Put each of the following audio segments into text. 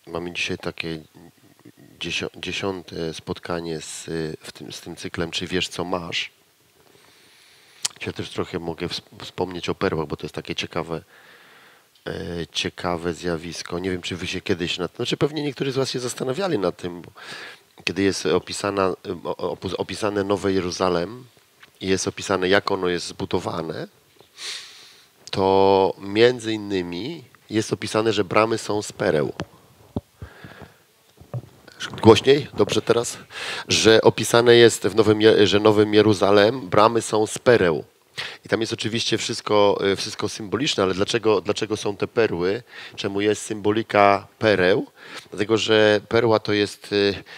Mamy dzisiaj takie dziesiąte spotkanie z tym cyklem Czy wiesz, co masz? Ja też trochę mogę wspomnieć o perłach, bo to jest takie ciekawe zjawisko. Nie wiem, czy wy się kiedyś nad tym, znaczy pewnie niektórzy z was się zastanawiali nad tym, bo kiedy jest opisane Nowe Jeruzalem i jest opisane, jak ono jest zbudowane, to między innymi jest opisane, że bramy są z pereł. Głośniej? Dobrze teraz? Że opisane jest że Nowym Jeruzalem bramy są z pereł. I tam jest oczywiście wszystko symboliczne, ale dlaczego są te perły? Czemu jest symbolika pereł? Dlatego, że perła to jest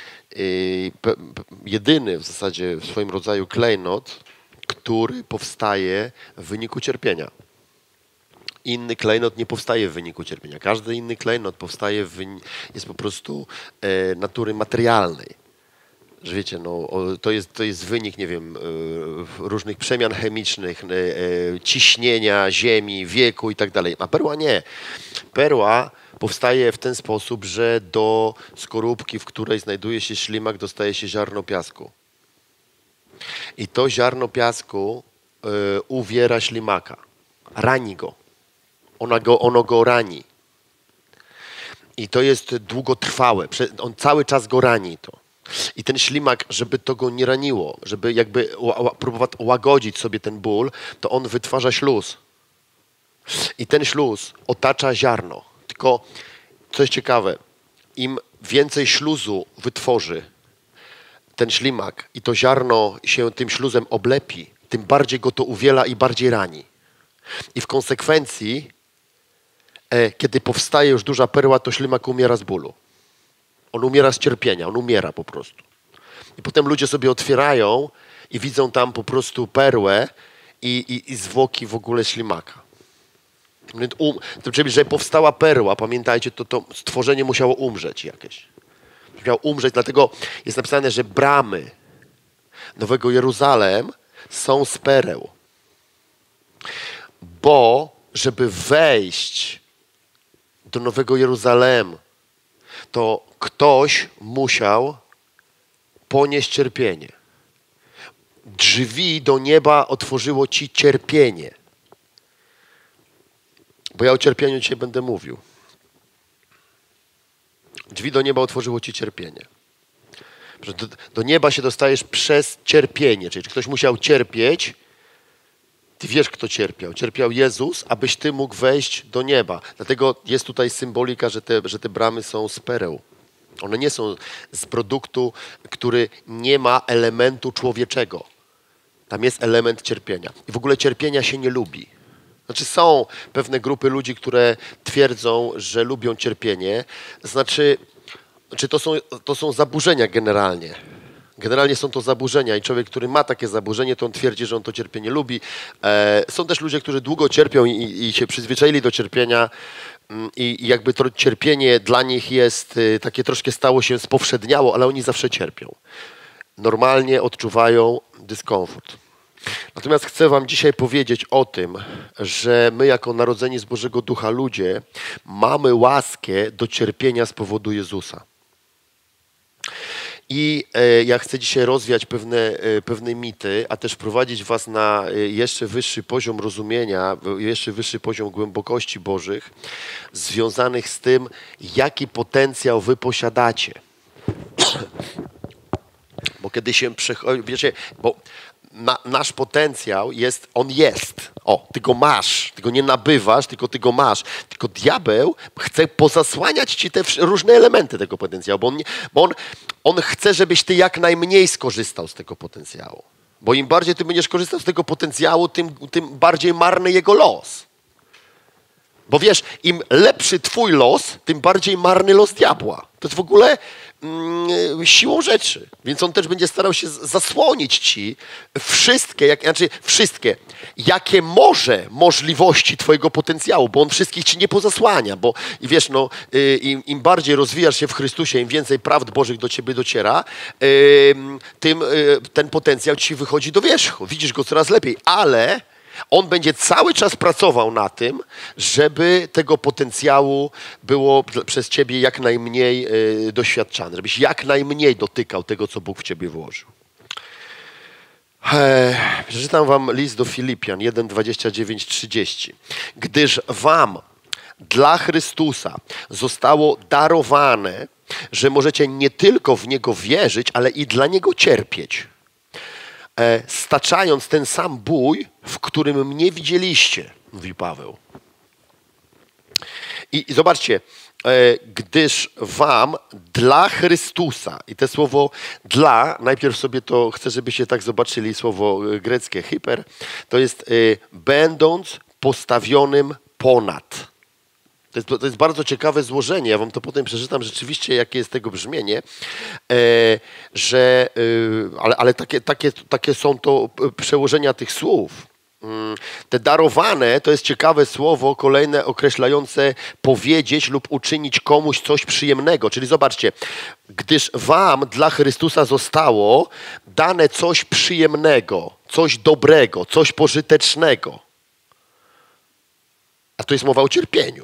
jedyny w zasadzie w swoim rodzaju klejnot, który powstaje w wyniku cierpienia. Inny klejnot nie powstaje w wyniku cierpienia. Każdy inny klejnot powstaje jest po prostu natury materialnej. Że wiecie, no, to jest wynik, nie wiem, różnych przemian chemicznych, ciśnienia ziemi, wieku i tak dalej. A perła nie. Perła powstaje w ten sposób, że do skorupki, w której znajduje się ślimak, dostaje się ziarno piasku. I to ziarno piasku uwiera ślimaka. Rani go. Ono go rani. I to jest długotrwałe. On cały czas go rani to. I ten ślimak, żeby to go nie raniło, żeby jakby próbować łagodzić sobie ten ból, to on wytwarza śluz. I ten śluz otacza ziarno. Tylko, co jest ciekawe, im więcej śluzu wytworzy ten ślimak i to ziarno się tym śluzem oblepi, tym bardziej go to uwiela i bardziej rani. I w konsekwencji, kiedy powstaje już duża perła, to ślimak umiera z bólu. On umiera z cierpienia, on umiera po prostu. I potem ludzie sobie otwierają i widzą tam po prostu perłę i zwłoki w ogóle ślimaka. Czyli, że powstała perła, pamiętajcie, to stworzenie musiało umrzeć jakieś. Musiało umrzeć, dlatego jest napisane, że bramy Nowego Jeruzalem są z pereł. Bo żeby wejść do Nowego Jeruzalem, to ktoś musiał ponieść cierpienie. Drzwi do nieba otworzyło ci cierpienie. Bo ja o cierpieniu dzisiaj będę mówił. Drzwi do nieba otworzyło ci cierpienie. Do nieba się dostajesz przez cierpienie. Czyli ktoś musiał cierpieć. Ty wiesz, kto cierpiał. Cierpiał Jezus, abyś ty mógł wejść do nieba. Dlatego jest tutaj symbolika, że te bramy są z pereł. One nie są z produktu, który nie ma elementu człowieczego. Tam jest element cierpienia. I w ogóle cierpienia się nie lubi. Znaczy są pewne grupy ludzi, które twierdzą, że lubią cierpienie. Znaczy to są zaburzenia generalnie. Generalnie są to zaburzenia i człowiek, który ma takie zaburzenie, to on twierdzi, że on to cierpienie lubi. Są też ludzie, którzy długo cierpią i się przyzwyczaili do cierpienia i jakby to cierpienie dla nich jest takie troszkę stało się spowszedniało, ale oni zawsze cierpią. Normalnie odczuwają dyskomfort. Natomiast chcę wam dzisiaj powiedzieć o tym, że my jako narodzeni z Bożego Ducha ludzie mamy łaskę do cierpienia z powodu Jezusa. I ja chcę dzisiaj rozwiać pewne mity, a też wprowadzić was na jeszcze wyższy poziom rozumienia, jeszcze wyższy poziom głębokości Bożych, związanych z tym, jaki potencjał wy posiadacie. Bo kiedy się wiecie, bo nasz potencjał on jest. Ty go masz, ty go nie nabywasz, tylko ty go masz. Tylko diabeł chce pozasłaniać ci te różne elementy tego potencjału, bo on chce, żebyś ty jak najmniej skorzystał z tego potencjału. Bo im bardziej ty będziesz korzystał z tego potencjału, tym bardziej marny jego los. Bo wiesz, im lepszy twój los, tym bardziej marny los diabła. To jest w ogóle siłą rzeczy. Więc on też będzie starał się zasłonić ci wszystkie, jakie może możliwości twojego potencjału, bo on wszystkich ci nie pozasłania. Bo i wiesz, im bardziej rozwijasz się w Chrystusie, im więcej prawd Bożych do ciebie dociera, tym ten potencjał ci wychodzi do wierzchu. Widzisz go coraz lepiej, ale On będzie cały czas pracował na tym, żeby tego potencjału było przez ciebie jak najmniej doświadczane, żebyś jak najmniej dotykał tego, co Bóg w ciebie włożył. Przeczytam wam list do Filipian 1, 29, 30. Gdyż wam dla Chrystusa zostało darowane, że możecie nie tylko w Niego wierzyć, ale i dla Niego cierpieć. Staczając ten sam bój, w którym mnie widzieliście, mówi Paweł. I zobaczcie, gdyż wam dla Chrystusa, i to słowo dla, najpierw sobie to chcę, żebyście tak zobaczyli słowo greckie, hyper, to jest będąc postawionym ponad. To jest bardzo ciekawe złożenie. Ja wam to potem przeczytam rzeczywiście, jakie jest tego brzmienie, ale takie są to przełożenia tych słów. Te darowane to jest ciekawe słowo, kolejne określające powiedzieć lub uczynić komuś coś przyjemnego. Czyli zobaczcie, gdyż wam dla Chrystusa zostało dane coś przyjemnego, coś dobrego, coś pożytecznego. A tu jest mowa o cierpieniu.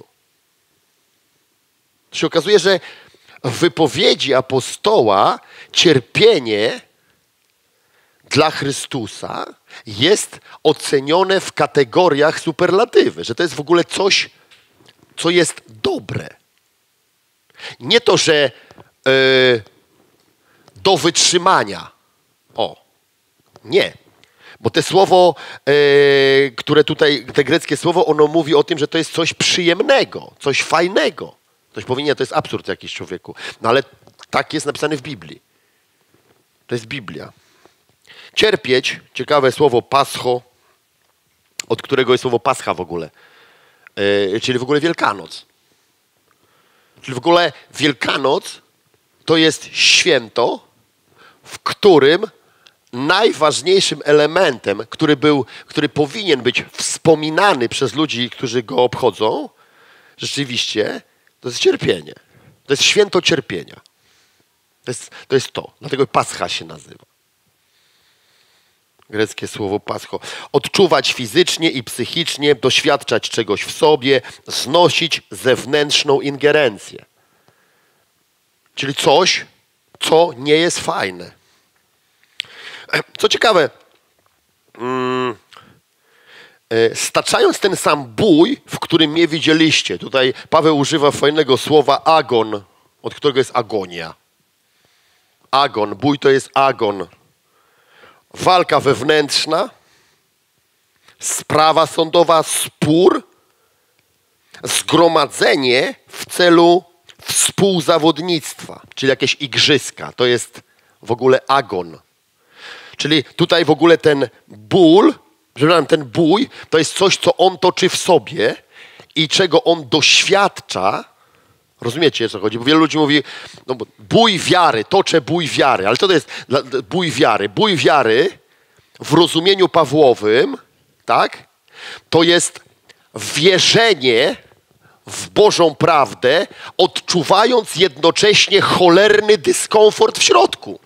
To się okazuje, że w wypowiedzi apostoła cierpienie dla Chrystusa jest ocenione w kategoriach superlatywy, że to jest w ogóle coś, co jest dobre. Nie to, że do wytrzymania. Nie. Bo te słowo, które tutaj, te greckie słowo, ono mówi o tym, że to jest coś przyjemnego, coś fajnego. Ktoś powinien, to jest absurd jakiś człowieku. No ale tak jest napisane w Biblii. To jest Biblia. Cierpieć, ciekawe słowo pascho, od którego jest słowo pascha w ogóle. Czyli w ogóle Wielkanoc. Czyli w ogóle Wielkanoc to jest święto, w którym najważniejszym elementem, który powinien być wspominany przez ludzi, którzy go obchodzą, rzeczywiście, to jest cierpienie. To jest święto cierpienia. To jest to. Dlatego Pascha się nazywa. Greckie słowo pascho. Odczuwać fizycznie i psychicznie, doświadczać czegoś w sobie, znosić zewnętrzną ingerencję. Czyli coś, co nie jest fajne. Co ciekawe, staczając ten sam bój, w którym mnie widzieliście. Tutaj Paweł używa fajnego słowa agon, od którego jest agonia. Agon, bój to jest agon. Walka wewnętrzna, sprawa sądowa, spór, zgromadzenie w celu współzawodnictwa, czyli jakieś igrzyska. To jest w ogóle agon. Czyli tutaj w ogóle ten ból, ten bój, to jest coś, co on toczy w sobie i czego on doświadcza. Rozumiecie, o co chodzi? Bo wielu ludzi mówi, no, bój wiary, toczę bój wiary. Ale co to jest bój wiary? Bój wiary w rozumieniu Pawłowym, tak? To jest wierzenie w Bożą prawdę, odczuwając jednocześnie cholerny dyskomfort w środku.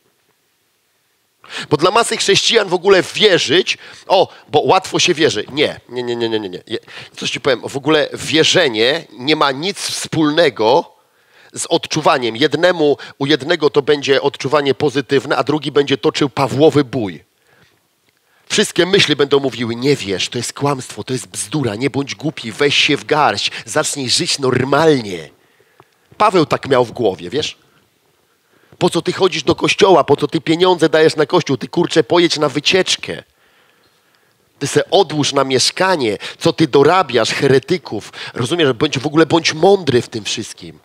Bo dla masy chrześcijan w ogóle wierzyć, bo łatwo się wierzy. Nie. Coś ci powiem, w ogóle wierzenie nie ma nic wspólnego z odczuwaniem. U jednego to będzie odczuwanie pozytywne, a drugi będzie toczył Pawłowy bój. Wszystkie myśli będą mówiły, nie wierz, to jest kłamstwo, to jest bzdura, nie bądź głupi, weź się w garść, zacznij żyć normalnie. Paweł tak miał w głowie, wiesz? Po co ty chodzisz do kościoła? Po co ty pieniądze dajesz na kościół? Ty, kurczę, pojedź na wycieczkę. Ty se odłóż na mieszkanie. Co ty dorabiasz, heretyków? Rozumiesz? Bądź mądry w tym wszystkim.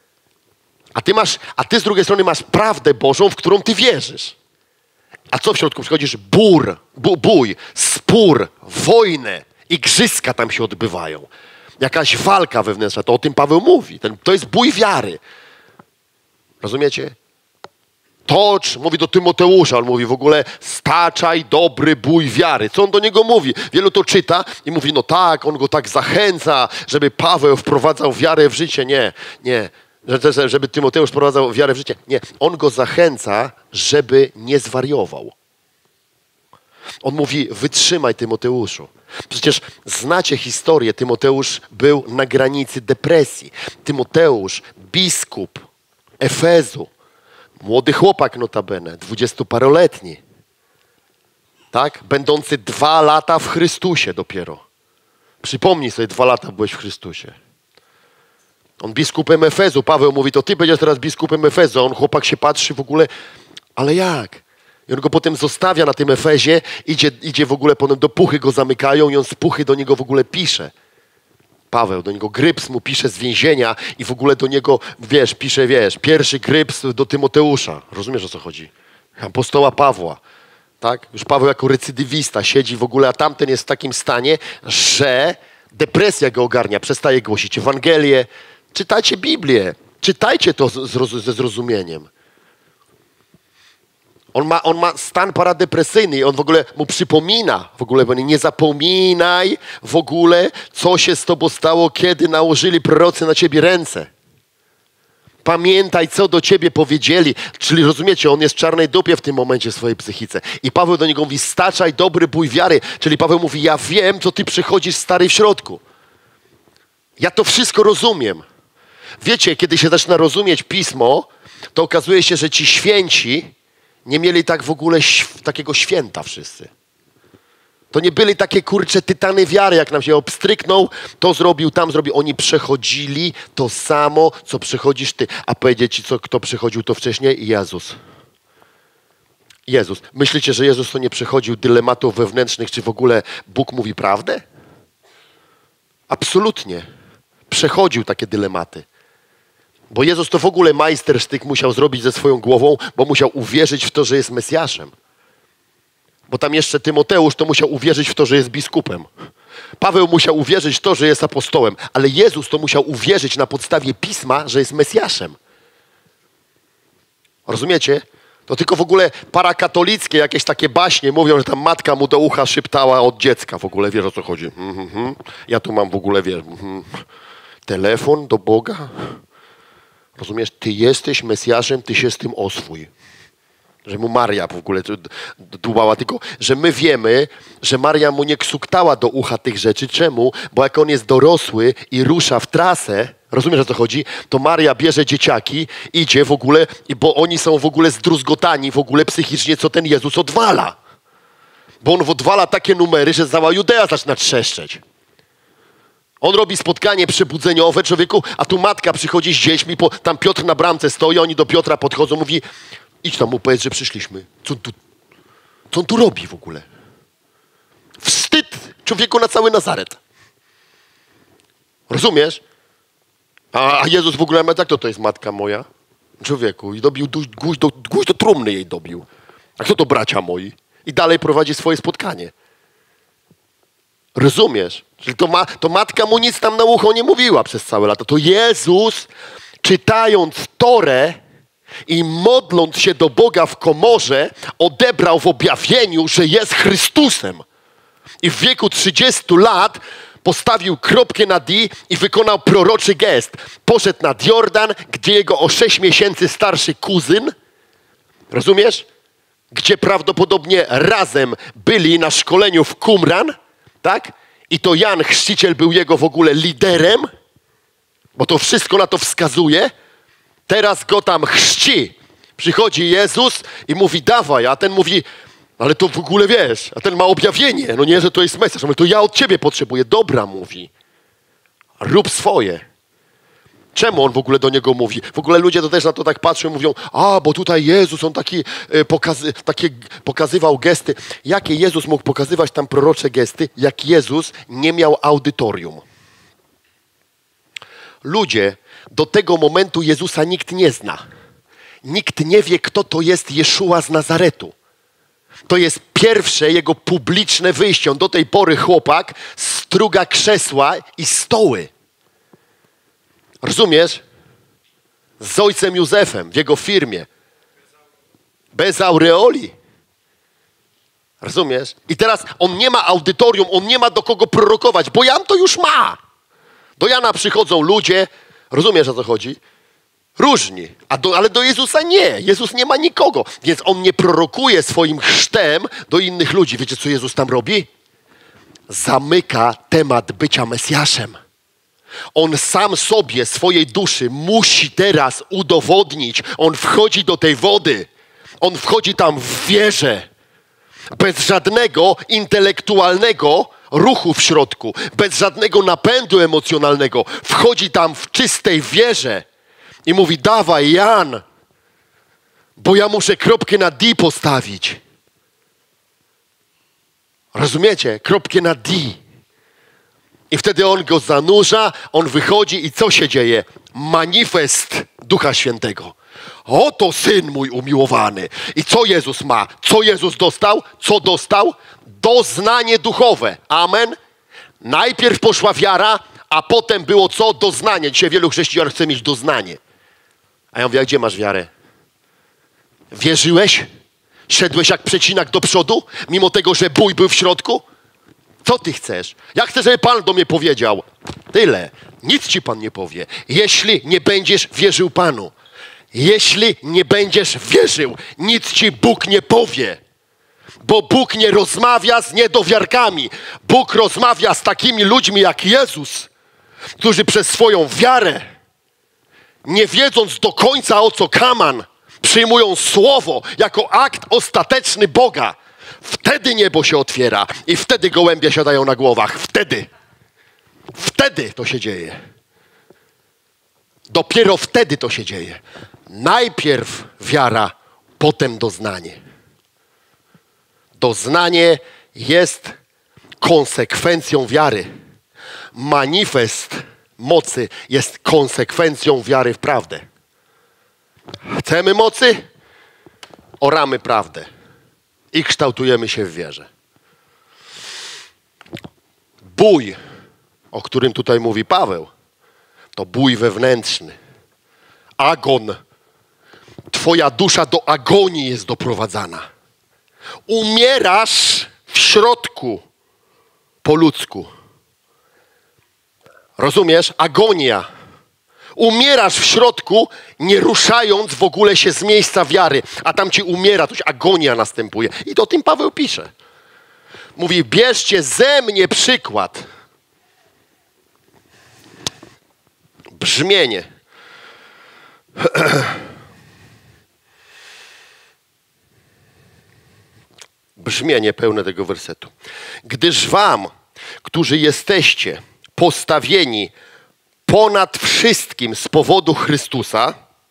A ty z drugiej strony masz prawdę Bożą, w którą ty wierzysz. A co w środku? Przychodzisz bój, spór, wojnę, igrzyska tam się odbywają. Jakaś walka wewnętrzna. To o tym Paweł mówi. To jest bój wiary. Rozumiecie? Mówi do Tymoteusza, on mówi w ogóle staczaj dobry bój wiary. Co on do niego mówi? Wielu to czyta i mówi, no tak, on go tak zachęca, żeby Paweł wprowadzał wiarę w życie. Nie. Żeby Tymoteusz wprowadzał wiarę w życie. Nie. On go zachęca, żeby nie zwariował. On mówi, wytrzymaj, Tymoteuszu. Przecież znacie historię, Tymoteusz był na granicy depresji. Tymoteusz, biskup Efezu, młody chłopak notabene, 20-paroletni, tak? Będący 2 lata w Chrystusie dopiero. Przypomnij sobie, 2 lata byłeś w Chrystusie. On biskupem Efezu. Paweł mówi, to ty będziesz teraz biskupem Efezu. A on, chłopak, się patrzy w ogóle, ale jak? I on go potem zostawia na tym Efezie, idzie w ogóle, potem do Puchy go zamykają i on z Puchy do niego w ogóle pisze. Paweł, do niego Gryps mu pisze z więzienia i w ogóle do niego, pisze, pierwszy Gryps do Tymoteusza. Rozumiesz, o co chodzi? Apostoła Pawła. Tak? Już Paweł jako recydywista siedzi w ogóle, a tamten jest w takim stanie, że depresja go ogarnia, przestaje głosić Ewangelię. Czytajcie Biblię, czytajcie to ze zrozumieniem. On ma stan paradepresyjny i on w ogóle mu przypomina, nie zapominaj w ogóle, co się z tobą stało, kiedy nałożyli prorocy na ciebie ręce. Pamiętaj, co do ciebie powiedzieli. Czyli rozumiecie, on jest w czarnej dupie w tym momencie w swojej psychice. I Paweł do niego mówi, staczaj dobry bój wiary. Czyli Paweł mówi, ja wiem, co ty przychodzisz stary w środku. Ja to wszystko rozumiem. Wiecie, kiedy się zaczyna rozumieć Pismo, to okazuje się, że ci święci nie mieli tak w ogóle takiego święta wszyscy. To nie byli takie, tytany wiary, jak nam się obstryknął, to zrobił, tam zrobił. Oni przechodzili to samo, co przechodzisz ty. A powiedzieć ci, kto przechodził to wcześniej? Jezus. Jezus. Myślicie, że Jezus to nie przechodził dylematów wewnętrznych, czy w ogóle Bóg mówi prawdę? Absolutnie. Przechodził takie dylematy. Bo Jezus to w ogóle majstersztyk musiał zrobić ze swoją głową, bo musiał uwierzyć w to, że jest Mesjaszem. Bo tam jeszcze Tymoteusz to musiał uwierzyć w to, że jest biskupem. Paweł musiał uwierzyć w to, że jest apostołem. Ale Jezus to musiał uwierzyć na podstawie Pisma, że jest Mesjaszem. Rozumiecie? To tylko w ogóle parakatolickie jakieś takie baśnie mówią, że tam matka mu do ucha szeptała od dziecka. W ogóle wiesz, o co chodzi. Ja tu mam w ogóle, telefon do Boga. Rozumiesz? Ty jesteś Mesjaszem, ty się z tym oswój. Że mu Maria w ogóle dłubała. Tylko, że my wiemy, że Maria mu nie ksuktała do ucha tych rzeczy. Czemu? Bo jak on jest dorosły i rusza w trasę, rozumiesz, o co chodzi? To Maria bierze dzieciaki, idzie w ogóle, bo oni są w ogóle zdruzgotani w ogóle psychicznie, co ten Jezus odwala. Bo on odwala takie numery, że cała Judea zaczyna trzeszczeć. On robi spotkanie przebudzeniowe, człowieku, a tu matka przychodzi z dziećmi, tam Piotr na bramce stoi, oni do Piotra podchodzą, mówi, idź tam mu powiedz, że przyszliśmy. Co on tu robi w ogóle? Wstyd człowieku na cały Nazaret. Rozumiesz? A Jezus w ogóle, tak to jest matka moja? Człowieku, i dobił gwóźdź do trumny jej dobił. A kto to bracia moi? I dalej prowadzi swoje spotkanie. Rozumiesz? Czyli to matka mu nic tam na ucho nie mówiła przez całe lata. To Jezus, czytając Torę i modląc się do Boga w komorze, odebrał w objawieniu, że jest Chrystusem. I w wieku 30 lat postawił kropkę na D i wykonał proroczy gest. Poszedł nad Jordan, gdzie jego o 6 miesięcy starszy kuzyn, rozumiesz? Gdzie prawdopodobnie razem byli na szkoleniu w Qumran, tak? I to Jan Chrzciciel był jego w ogóle liderem, bo to wszystko na to wskazuje. Teraz go tam chrzci. Przychodzi Jezus i mówi, dawaj, a ten mówi, ale to w ogóle wiesz, a ten ma objawienie. No nie, że to jest Mesjasz. To ja od ciebie potrzebuję. Dobra, mówi. Rób swoje. Czemu on w ogóle do niego mówi? W ogóle ludzie to też na to tak patrzą i mówią, bo tutaj Jezus, on takie pokazywał gesty. Jakie Jezus mógł pokazywać tam prorocze gesty, jak Jezus nie miał audytorium? Ludzie, do tego momentu Jezusa nikt nie zna. Nikt nie wie, kto to jest Jeszua z Nazaretu. To jest pierwsze jego publiczne wyjście. On do tej pory, chłopak, struga krzesła i stoły. Rozumiesz? Z ojcem Józefem w jego firmie. Bez aureoli. Rozumiesz? I teraz on nie ma audytorium, on nie ma do kogo prorokować, bo Jan to już ma. Do Jana przychodzą ludzie, rozumiesz, o co chodzi? Różni. Ale do Jezusa nie. Jezus nie ma nikogo. Więc On nie prorokuje swoim chrztem do innych ludzi. Wiecie, co Jezus tam robi? Zamyka temat bycia Mesjaszem. On sam sobie, swojej duszy musi teraz udowodnić. On wchodzi do tej wody. On wchodzi tam w wierze. Bez żadnego intelektualnego ruchu w środku. Bez żadnego napędu emocjonalnego. Wchodzi tam w czystej wierze. I mówi, dawaj Jan, bo ja muszę kropkę na D postawić. Rozumiecie? Kropkę na D. I wtedy on go zanurza, on wychodzi i co się dzieje? Manifest Ducha Świętego. Oto Syn mój umiłowany. I co Jezus ma? Co Jezus dostał? Co dostał? Doznanie duchowe. Amen. Najpierw poszła wiara, a potem było co? Doznanie. Dzisiaj wielu chrześcijan chce mieć doznanie. A ja mówię, a gdzie masz wiarę? Wierzyłeś? Szedłeś jak przecinak do przodu, mimo tego, że bój był w środku? Co ty chcesz? Ja chcę, żeby Pan do mnie powiedział. Tyle. Nic ci Pan nie powie. Jeśli nie będziesz wierzył Panu. Jeśli nie będziesz wierzył, nic ci Bóg nie powie. Bo Bóg nie rozmawia z niedowiarkami. Bóg rozmawia z takimi ludźmi jak Jezus, którzy przez swoją wiarę, nie wiedząc do końca o co kaman, przyjmują słowo jako akt ostateczny Boga. Wtedy niebo się otwiera i wtedy gołębie siadają na głowach. Wtedy to się dzieje. Dopiero wtedy to się dzieje. Najpierw wiara, potem doznanie. Doznanie jest konsekwencją wiary. Manifest mocy jest konsekwencją wiary w prawdę. Chcemy mocy? Oramy prawdę. I kształtujemy się w wierze. Bój, o którym tutaj mówi Paweł, to bój wewnętrzny. Agon. Twoja dusza do agonii jest doprowadzana. Umierasz w środku po ludzku. Rozumiesz? Agonia. Umierasz w środku, nie ruszając w ogóle się z miejsca wiary. A tam ci umiera, coś agonia następuje. I to o tym Paweł pisze. Mówi, bierzcie ze mnie przykład. Brzmienie. Brzmienie pełne tego wersetu. Gdyż wam, którzy jesteście postawieni ponad wszystkim z powodu Chrystusa,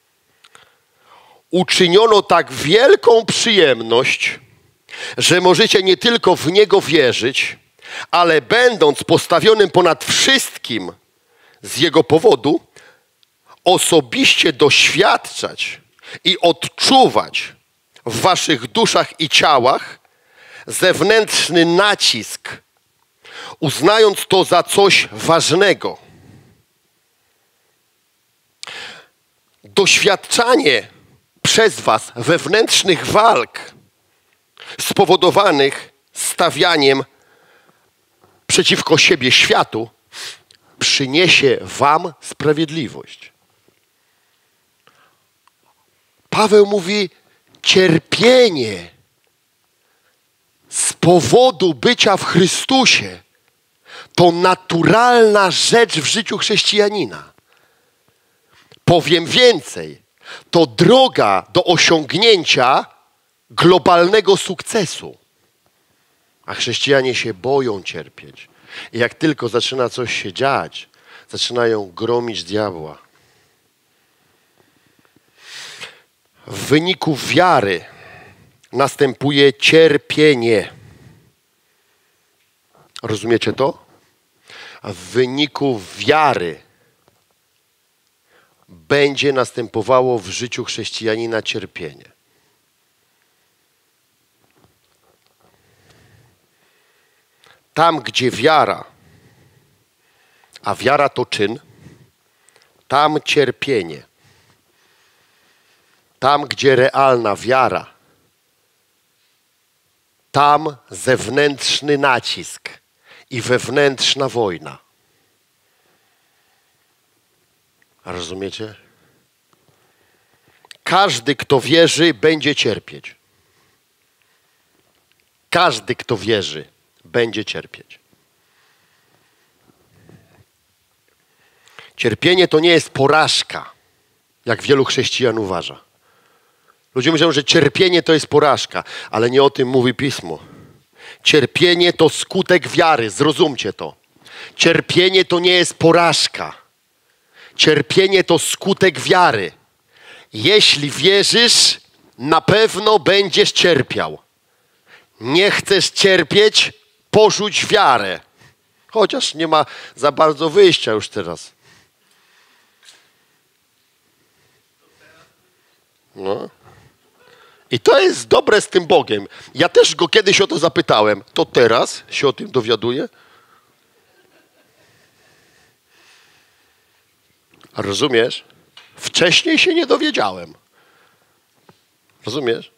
uczyniono tak wielką przyjemność, że możecie nie tylko w Niego wierzyć, ale będąc postawionym ponad wszystkim z Jego powodu, osobiście doświadczać i odczuwać w waszych duszach i ciałach zewnętrzny nacisk, uznając to za coś ważnego. Doświadczanie przez was wewnętrznych walk spowodowanych stawianiem przeciwko siebie światu przyniesie wam sprawiedliwość. Paweł mówi, cierpienie z powodu bycia w Chrystusie to naturalna rzecz w życiu chrześcijanina. Powiem więcej, to droga do osiągnięcia globalnego sukcesu. A chrześcijanie się boją cierpieć. I jak tylko zaczyna coś się dziać, zaczynają gromić diabła. W wyniku wiary następuje cierpienie. Rozumiecie to? A w wyniku wiary będzie następowało w życiu chrześcijanina cierpienie. Tam, gdzie wiara, a wiara to czyn, tam cierpienie. Tam, gdzie realna wiara, tam zewnętrzny nacisk i wewnętrzna wojna. A rozumiecie? Każdy, kto wierzy, będzie cierpieć. Każdy, kto wierzy, będzie cierpieć. Cierpienie to nie jest porażka, jak wielu chrześcijan uważa. Ludzie myślą, że cierpienie to jest porażka, ale nie o tym mówi Pismo. Cierpienie to skutek wiary, zrozumcie to. Cierpienie to nie jest porażka. Cierpienie to skutek wiary. Jeśli wierzysz, na pewno będziesz cierpiał. Nie chcesz cierpieć, porzuć wiarę. Chociaż nie ma za bardzo wyjścia już teraz. No. I to jest dobre z tym Bogiem. Ja też go kiedyś o to zapytałem. To teraz się o tym dowiaduje? Rozumiesz? Wcześniej się nie dowiedziałem. Rozumiesz?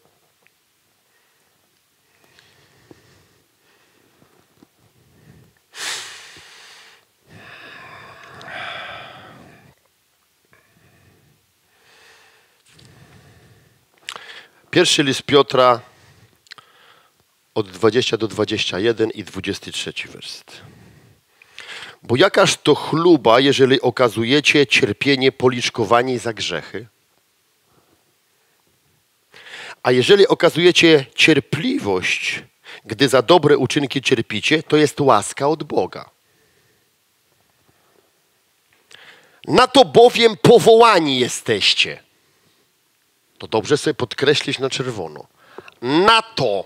Pierwszy list Piotra od 20 do 21 i 23 werset. Bo jakaż to chluba, jeżeli okazujecie cierpienie policzkowani za grzechy? A jeżeli okazujecie cierpliwość, gdy za dobre uczynki cierpicie, to jest łaska od Boga. Na to bowiem powołani jesteście. To dobrze sobie podkreślić na czerwono. Na to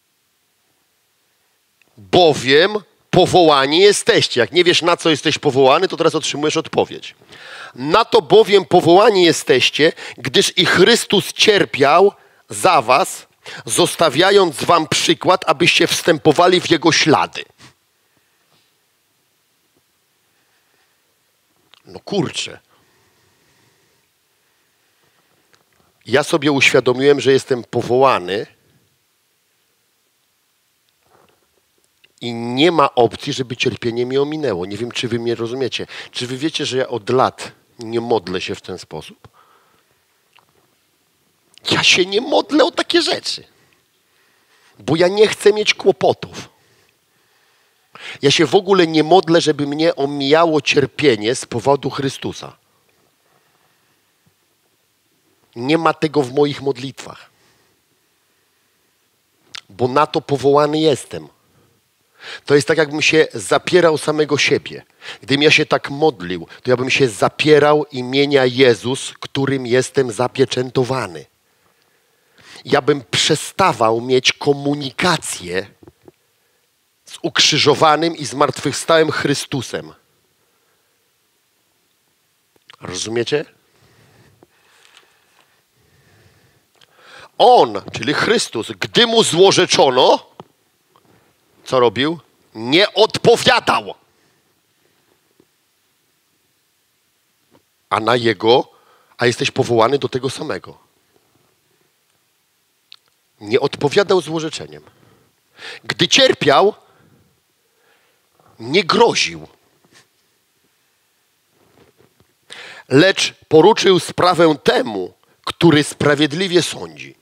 bowiem powołani jesteście. Jak nie wiesz, na co jesteś powołany, to teraz otrzymujesz odpowiedź. Na to bowiem powołani jesteście, gdyż i Chrystus cierpiał za was, zostawiając wam przykład, abyście wstępowali w Jego ślady. No kurczę. Ja sobie uświadomiłem, że jestem powołany i nie ma opcji, żeby cierpienie mnie ominęło. Nie wiem, czy wy mnie rozumiecie. Czy wy wiecie, że ja od lat nie modlę się w ten sposób? Ja się nie modlę o takie rzeczy, bo ja nie chcę mieć kłopotów. Ja się w ogóle nie modlę, żeby mnie omijało cierpienie z powodu Chrystusa. Nie ma tego w moich modlitwach. Bo na to powołany jestem. To jest tak, jakbym się zapierał samego siebie. Gdybym ja się tak modlił, to ja bym się zapierał imienia Jezus, którym jestem zapieczętowany. Ja bym przestawał mieć komunikację z ukrzyżowanym i zmartwychwstałym Chrystusem. Rozumiecie? On, czyli Chrystus, gdy mu złorzeczono, co robił? Nie odpowiadał. A jesteś powołany do tego samego. Nie odpowiadał złorzeczeniem. Gdy cierpiał, nie groził. Lecz poruczył sprawę temu, który sprawiedliwie sądzi.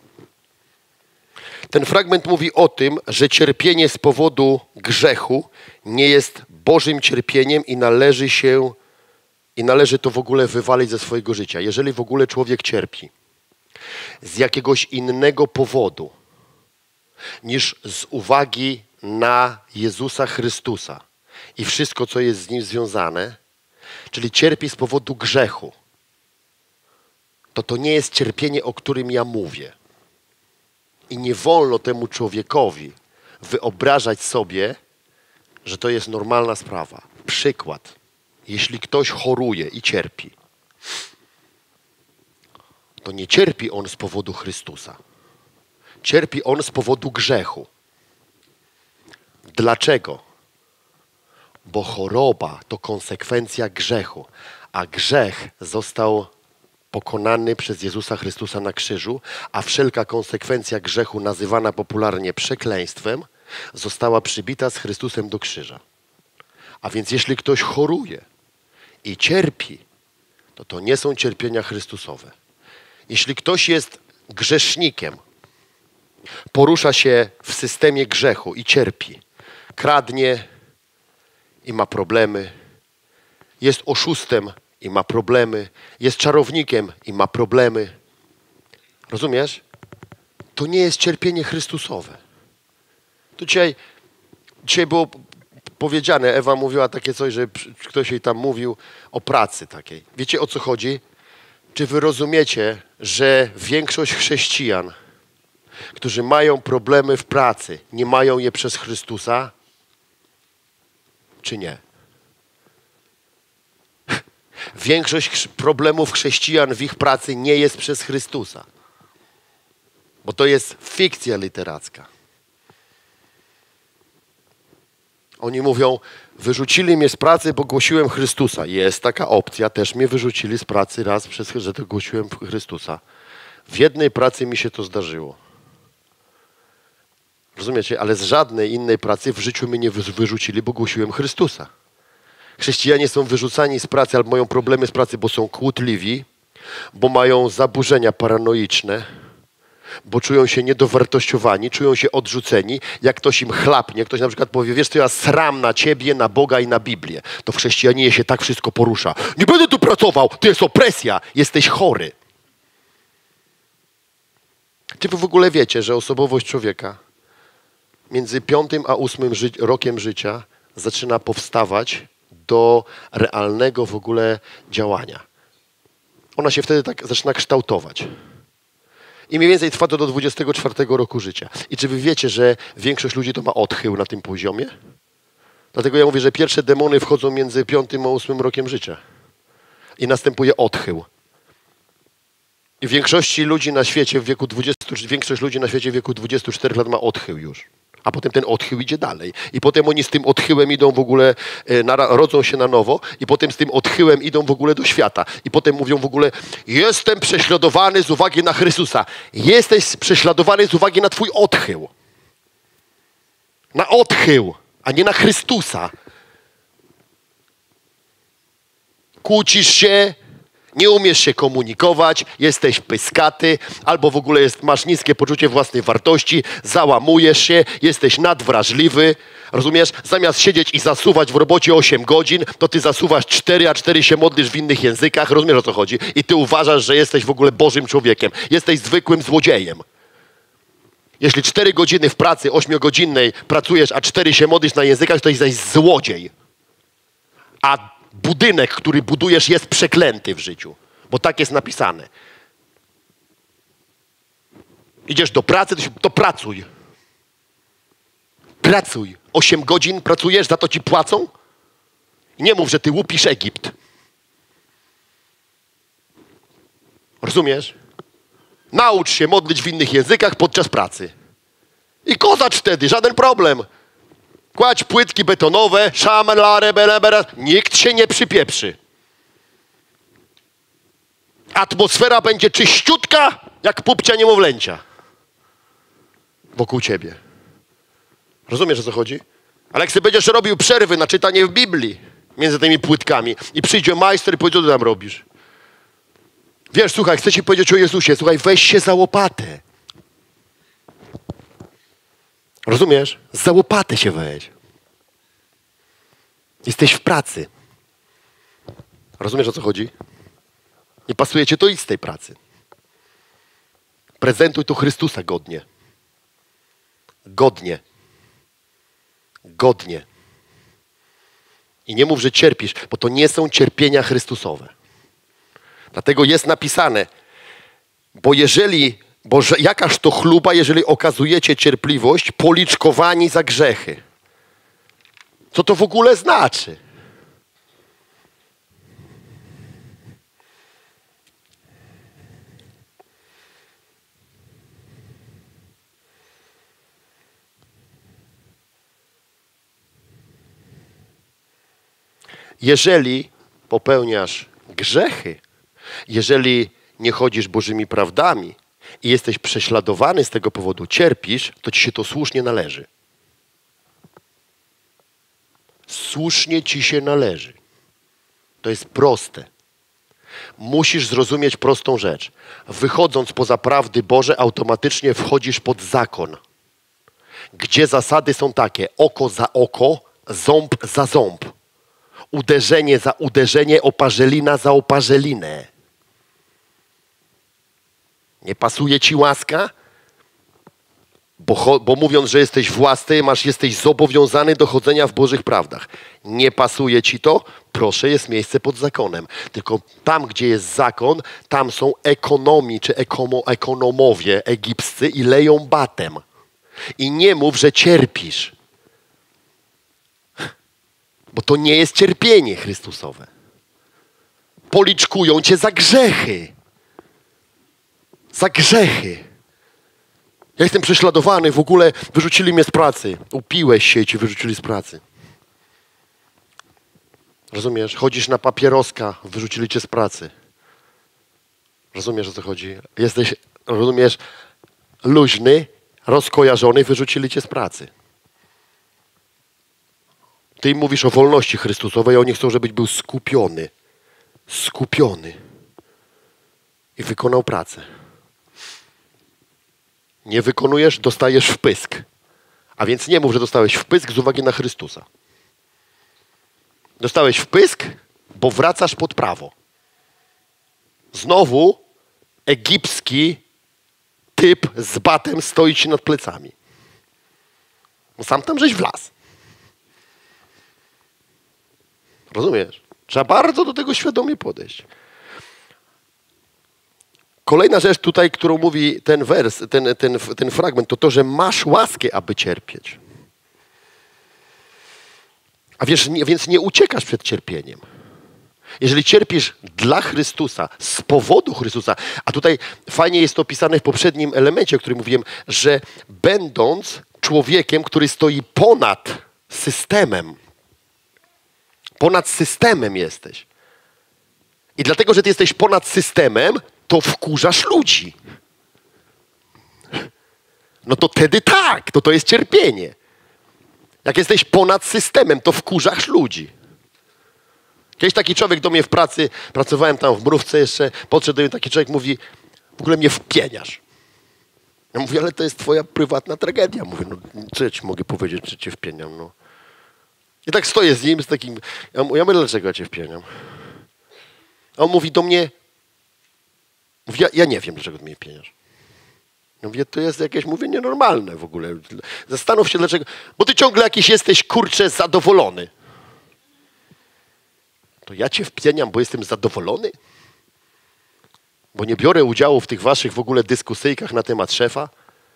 Ten fragment mówi o tym, że cierpienie z powodu grzechu nie jest Bożym cierpieniem i należy to w ogóle wywalić ze swojego życia. Jeżeli w ogóle człowiek cierpi z jakiegoś innego powodu niż z uwagi na Jezusa Chrystusa i wszystko, co jest z Nim związane, czyli cierpi z powodu grzechu, to nie jest cierpienie, o którym ja mówię. I nie wolno temu człowiekowi wyobrażać sobie, że to jest normalna sprawa. Przykład. Jeśli ktoś choruje i cierpi, to nie cierpi on z powodu Chrystusa. Cierpi on z powodu grzechu. Dlaczego? Bo choroba to konsekwencja grzechu, a grzech został pokonany przez Jezusa Chrystusa na krzyżu, a wszelka konsekwencja grzechu, nazywana popularnie przekleństwem, została przybita z Chrystusem do krzyża. A więc jeśli ktoś choruje i cierpi, to nie są cierpienia Chrystusowe. Jeśli ktoś jest grzesznikiem, porusza się w systemie grzechu i cierpi, kradnie i ma problemy, jest oszustem i ma problemy, jest czarownikiem i ma problemy. Rozumiesz? To nie jest cierpienie Chrystusowe. To dzisiaj było powiedziane, Ewa mówiła takie coś, że ktoś jej tam mówił o pracy takiej. Wiecie, o co chodzi? Czy wy rozumiecie, że większość chrześcijan, którzy mają problemy w pracy, nie mają je przez Chrystusa? Czy nie? Większość problemów chrześcijan w ich pracy nie jest przez Chrystusa. Bo to jest fikcja literacka. Oni mówią, wyrzucili mnie z pracy, bo głosiłem Chrystusa. Jest taka opcja, też mnie wyrzucili z pracy raz, przez że to głosiłem Chrystusa. W jednej pracy mi się to zdarzyło. Rozumiecie? Ale z żadnej innej pracy w życiu mnie nie wyrzucili, bo głosiłem Chrystusa. Chrześcijanie są wyrzucani z pracy albo mają problemy z pracy, bo są kłótliwi, bo mają zaburzenia paranoiczne, bo czują się niedowartościowani, czują się odrzuceni. Jak ktoś im chlapnie, ktoś na przykład powie, wiesz co, ja sram na ciebie, na Boga i na Biblię. To w chrześcijaninie się tak wszystko porusza. Nie będę tu pracował, to jest opresja, jesteś chory. Czy wy w ogóle wiecie, że osobowość człowieka między 5. a 8. rokiem życia zaczyna powstawać do realnego w ogóle działania. Ona się wtedy tak zaczyna kształtować. I mniej więcej trwa to do 24 roku życia. I czy wy wiecie, że większość ludzi to ma odchył na tym poziomie? Dlatego ja mówię, że pierwsze demony wchodzą między 5. a 8. rokiem życia. I następuje odchył. I większość ludzi na świecie w wieku 24 lat ma odchył już. A potem ten odchył idzie dalej. I potem oni z tym odchyłem idą w ogóle, rodzą się na nowo i potem z tym odchyłem idą w ogóle do świata. I potem mówią w ogóle, jestem prześladowany z uwagi na Chrystusa. Jesteś prześladowany z uwagi na twój odchył. Na odchył, a nie na Chrystusa. Kłócisz się, nie umiesz się komunikować, jesteś pyskaty, albo w ogóle masz niskie poczucie własnej wartości, załamujesz się, jesteś nadwrażliwy, rozumiesz? Zamiast siedzieć i zasuwać w robocie 8 godzin, to ty zasuwasz 4, a 4 się modlisz w innych językach, rozumiesz, o co chodzi? I ty uważasz, że jesteś w ogóle Bożym człowiekiem, jesteś zwykłym złodziejem. Jeśli 4 godziny w pracy 8-godzinnej pracujesz, a 4 się modlisz na językach, to jesteś złodziej. A budynek, który budujesz, jest przeklęty w życiu. Bo tak jest napisane. Idziesz do pracy, to pracuj. Pracuj. 8 godzin pracujesz, za to ci płacą? Nie mów, że ty łupisz Egipt. Rozumiesz? Naucz się modlić w innych językach podczas pracy. I kozacz wtedy, żaden problem. Kładź płytki betonowe, nikt się nie przypieprzy. Atmosfera będzie czyściutka, jak pupcia niemowlęcia. Wokół ciebie. Rozumiesz, o co chodzi? Ale jak sobie będziesz robił przerwy na czytanie w Biblii między tymi płytkami i przyjdzie majster i powie, co ty tam robisz? Wiesz, słuchaj, chcę ci powiedzieć o Jezusie. Słuchaj, weź się za łopatę. Rozumiesz? Za łopatę się weź. Jesteś w pracy. Rozumiesz, o co chodzi? Nie pasuje cię, to idź z tej pracy. Prezentuj tu Chrystusa godnie. Godnie. Godnie. I nie mów, że cierpisz, bo to nie są cierpienia Chrystusowe. Dlatego jest napisane, bo jakaż to chluba, jeżeli okazujecie cierpliwość, policzkowani za grzechy. Co to w ogóle znaczy? Jeżeli popełniasz grzechy, jeżeli nie chodzisz Bożymi prawdami i jesteś prześladowany z tego powodu, cierpisz, to ci się to słusznie należy. Słusznie ci się należy. To jest proste. Musisz zrozumieć prostą rzecz. Wychodząc poza prawdy Boże, automatycznie wchodzisz pod zakon. Gdzie zasady są takie: oko za oko, ząb za ząb. Uderzenie za uderzenie, oparzelina za oparzelinę. Nie pasuje ci łaska? Bo mówiąc, że jesteś własny, jesteś zobowiązany do chodzenia w Bożych prawdach. Nie pasuje ci to? Proszę, jest miejsce pod zakonem. Tylko tam, gdzie jest zakon, tam są ekonomi czy ekonomowie egipscy i leją batem. I nie mów, że cierpisz. Bo to nie jest cierpienie Chrystusowe. Policzkują cię za grzechy. Za grzechy. Ja jestem prześladowany, w ogóle wyrzucili mnie z pracy. Upiłeś się i cię wyrzucili z pracy. Rozumiesz? Chodzisz na papieroska, wyrzucili cię z pracy. Rozumiesz, o co chodzi? Jesteś, rozumiesz, luźny, rozkojarzony, wyrzucili cię z pracy. Ty im mówisz o wolności Chrystusowej, a oni chcą, żebyś był skupiony. Skupiony. I wykonał pracę. Nie wykonujesz, dostajesz wpysk. A więc nie mów, że dostałeś wpysk z uwagi na Chrystusa. Dostałeś wpysk, bo wracasz pod prawo. Znowu egipski typ z batem stoi ci nad plecami. No sam tam żeś wlazł. Rozumiesz? Trzeba bardzo do tego świadomie podejść. Kolejna rzecz tutaj, którą mówi ten wers, ten fragment, to to, że masz łaskę, aby cierpieć. A wiesz, więc nie uciekasz przed cierpieniem. Jeżeli cierpisz dla Chrystusa, z powodu Chrystusa, a tutaj fajnie jest to opisane w poprzednim elemencie, o którym mówiłem, że będąc człowiekiem, który stoi ponad systemem jesteś. I dlatego, że ty jesteś ponad systemem, to wkurzasz ludzi. No to wtedy tak, to jest cierpienie. Jak jesteś ponad systemem, to wkurzasz ludzi. Kiedyś taki człowiek do mnie w pracy, pracowałem tam w mrówce jeszcze, podszedł do mnie taki człowiek, mówi, w ogóle mnie wpieniasz. Ja mówię, ale to jest twoja prywatna tragedia. Mówię, no co ja ci mogę powiedzieć, że cię wpieniam, no. I tak stoję z nim, z takim, ja mówię, dlaczego ja cię wpieniam? A on mówi do mnie, ja nie wiem, dlaczego ty mnie wpieniasz. Ja mówię, to jest jakieś, mówię, nienormalne w ogóle. Zastanów się, dlaczego, bo ty ciągle jakiś jesteś, kurczę, zadowolony. To ja cię wpieniam, bo jestem zadowolony? Bo nie biorę udziału w tych waszych w ogóle dyskusyjkach na temat szefa?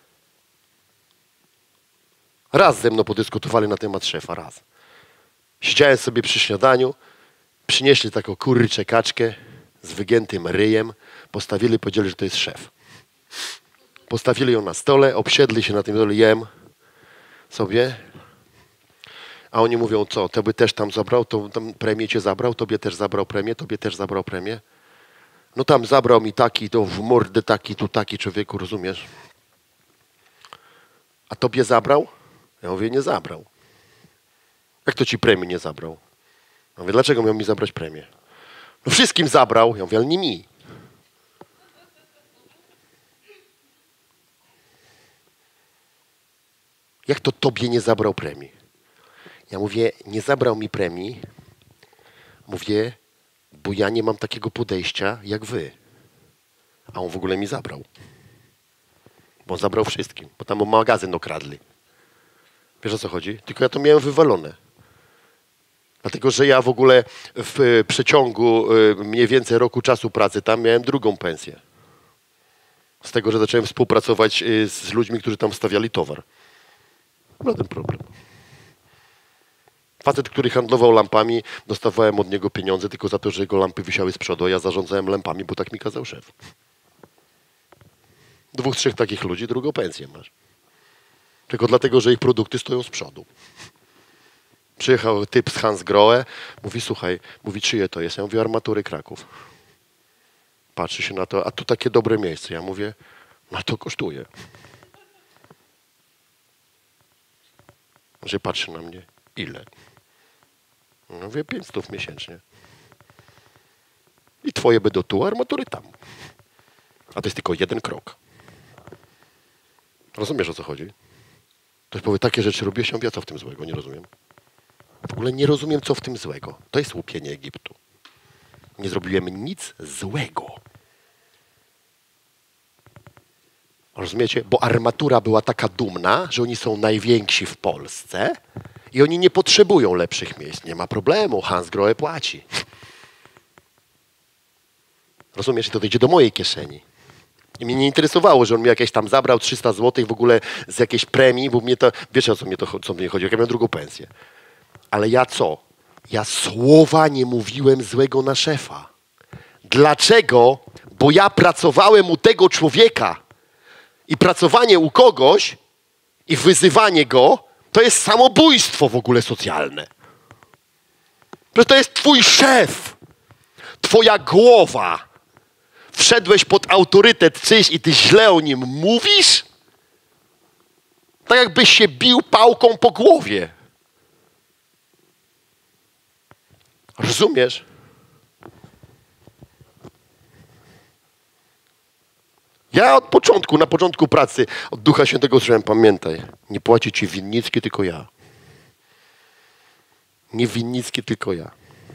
Raz ze mną podyskutowali na temat szefa, raz. Siedziałem sobie przy śniadaniu, przynieśli taką kurczę kaczkę z wygiętym ryjem, postawili, powiedzieli, że to jest szef. Postawili ją na stole, obsiedli się na tym stole, jem sobie. A oni mówią, co, to by też tam zabrał, to tam premię cię zabrał, tobie też zabrał premię, tobie też zabrał premię. No tam zabrał mi taki, to w mordę taki, tu taki, człowieku, rozumiesz? A tobie zabrał? Ja mówię, nie zabrał. Jak to ci premię nie zabrał? Ja mówię, dlaczego miał mi zabrać premię? No wszystkim zabrał. Ja mówię, ale nie mi. Jak to tobie nie zabrał premii? Ja mówię, nie zabrał mi premii. Mówię, bo ja nie mam takiego podejścia jak wy. A on w ogóle mi zabrał. Bo on zabrał wszystkim. Bo tam magazyn okradli. Wiesz, o co chodzi? Tylko ja to miałem wywalone. Dlatego, że ja w ogóle w przeciągu mniej więcej roku czasu pracy tam miałem drugą pensję. Z tego, że zacząłem współpracować z ludźmi, którzy tam wstawiali towar. Żaden problem. Facet, który handlował lampami, dostawałem od niego pieniądze tylko za to, że jego lampy wisiały z przodu, a ja zarządzałem lampami, bo tak mi kazał szef. 2, 3 takich ludzi, drugą pensję masz. Tylko dlatego, że ich produkty stoją z przodu. Przyjechał typ z Hansgrohe, mówi, słuchaj, mówi, czyje to jest? Ja mówię, Armatury Kraków. Patrzy się na to, a tu takie dobre miejsce. Ja mówię, no to kosztuje. Że patrzy na mnie, ile? Ja mówię, 500 miesięcznie. I twoje będą tu, armatury tam. A to jest tylko jeden krok. Rozumiesz, o co chodzi? Ktoś powie, takie rzeczy robię, się mówi, co w tym złego? Nie rozumiem. W ogóle nie rozumiem, co w tym złego. To jest łupienie Egiptu. Nie zrobiłem nic złego. Rozumiecie? Bo armatura była taka dumna, że oni są najwięksi w Polsce i oni nie potrzebują lepszych miejsc. Nie ma problemu, Hans Grohe płaci. Rozumiesz? I to idzie do mojej kieszeni. I mnie nie interesowało, że on mi jakieś tam zabrał 300 zł w ogóle z jakiejś premii, bo mnie to, wiesz o co mnie chodzi, jak ja miałem drugą pensję. Ale ja co? Ja słowa nie mówiłem złego na szefa. Dlaczego? Bo ja pracowałem u tego człowieka. I pracowanie u kogoś i wyzywanie go to jest samobójstwo w ogóle socjalne. Że to jest twój szef, twoja głowa. Wszedłeś pod autorytet czyjś i ty źle o nim mówisz? Tak jakbyś się bił pałką po głowie. Rozumiesz? Ja od początku, na początku pracy od Ducha Świętego słyszałem, pamiętaj, nie płaci ci Winnicki, tylko ja. Nie Winnicki, tylko ja.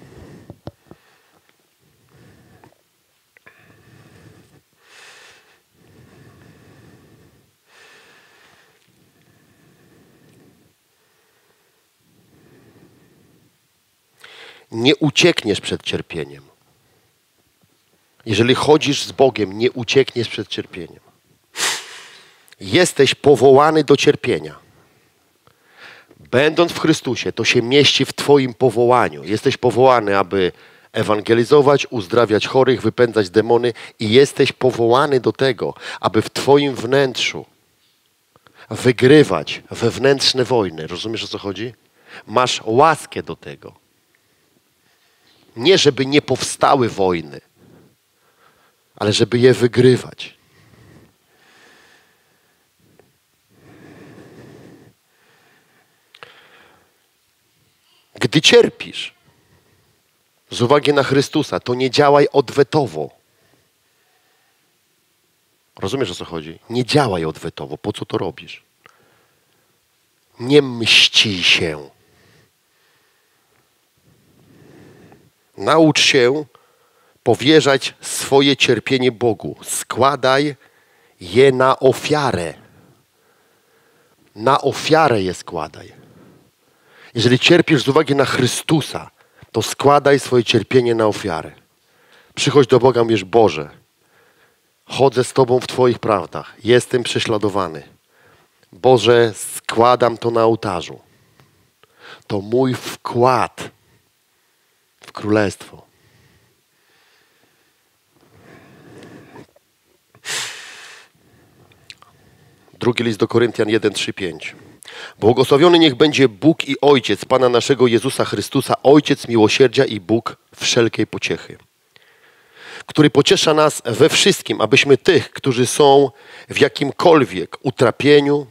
Nie uciekniesz przed cierpieniem. Jeżeli chodzisz z Bogiem, nie uciekniesz przed cierpieniem. Jesteś powołany do cierpienia. Będąc w Chrystusie, to się mieści w twoim powołaniu. Jesteś powołany, aby ewangelizować, uzdrawiać chorych, wypędzać demony i jesteś powołany do tego, aby w twoim wnętrzu wygrywać wewnętrzne wojny. Rozumiesz, o co chodzi? Masz łaskę do tego. Nie, żeby nie powstały wojny, ale żeby je wygrywać. Gdy cierpisz z uwagi na Chrystusa, to nie działaj odwetowo. Rozumiesz, o co chodzi? Nie działaj odwetowo. Po co to robisz? Nie mści się. Naucz się powierzać swoje cierpienie Bogu. Składaj je na ofiarę. Na ofiarę je składaj. Jeżeli cierpisz z uwagi na Chrystusa, to składaj swoje cierpienie na ofiarę. Przychodź do Boga, mówisz, Boże, chodzę z Tobą w Twoich prawdach. Jestem prześladowany. Boże, składam to na ołtarzu. To mój wkład w Królestwo. Drugi list do Koryntian 1, 3, 5. Błogosławiony niech będzie Bóg i Ojciec Pana naszego Jezusa Chrystusa, Ojciec miłosierdzia i Bóg wszelkiej pociechy, który pociesza nas we wszystkim, abyśmy tych, którzy są w jakimkolwiek utrapieniu,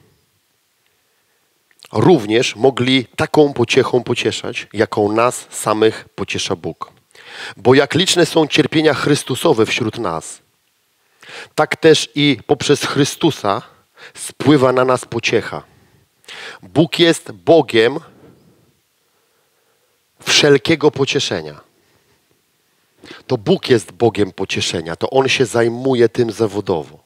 również mogli taką pociechą pocieszać, jaką nas samych pociesza Bóg. Bo jak liczne są cierpienia Chrystusowe wśród nas, tak też i poprzez Chrystusa spływa na nas pociecha. Bóg jest Bogiem wszelkiego pocieszenia. To Bóg jest Bogiem pocieszenia. To On się zajmuje tym zawodowo.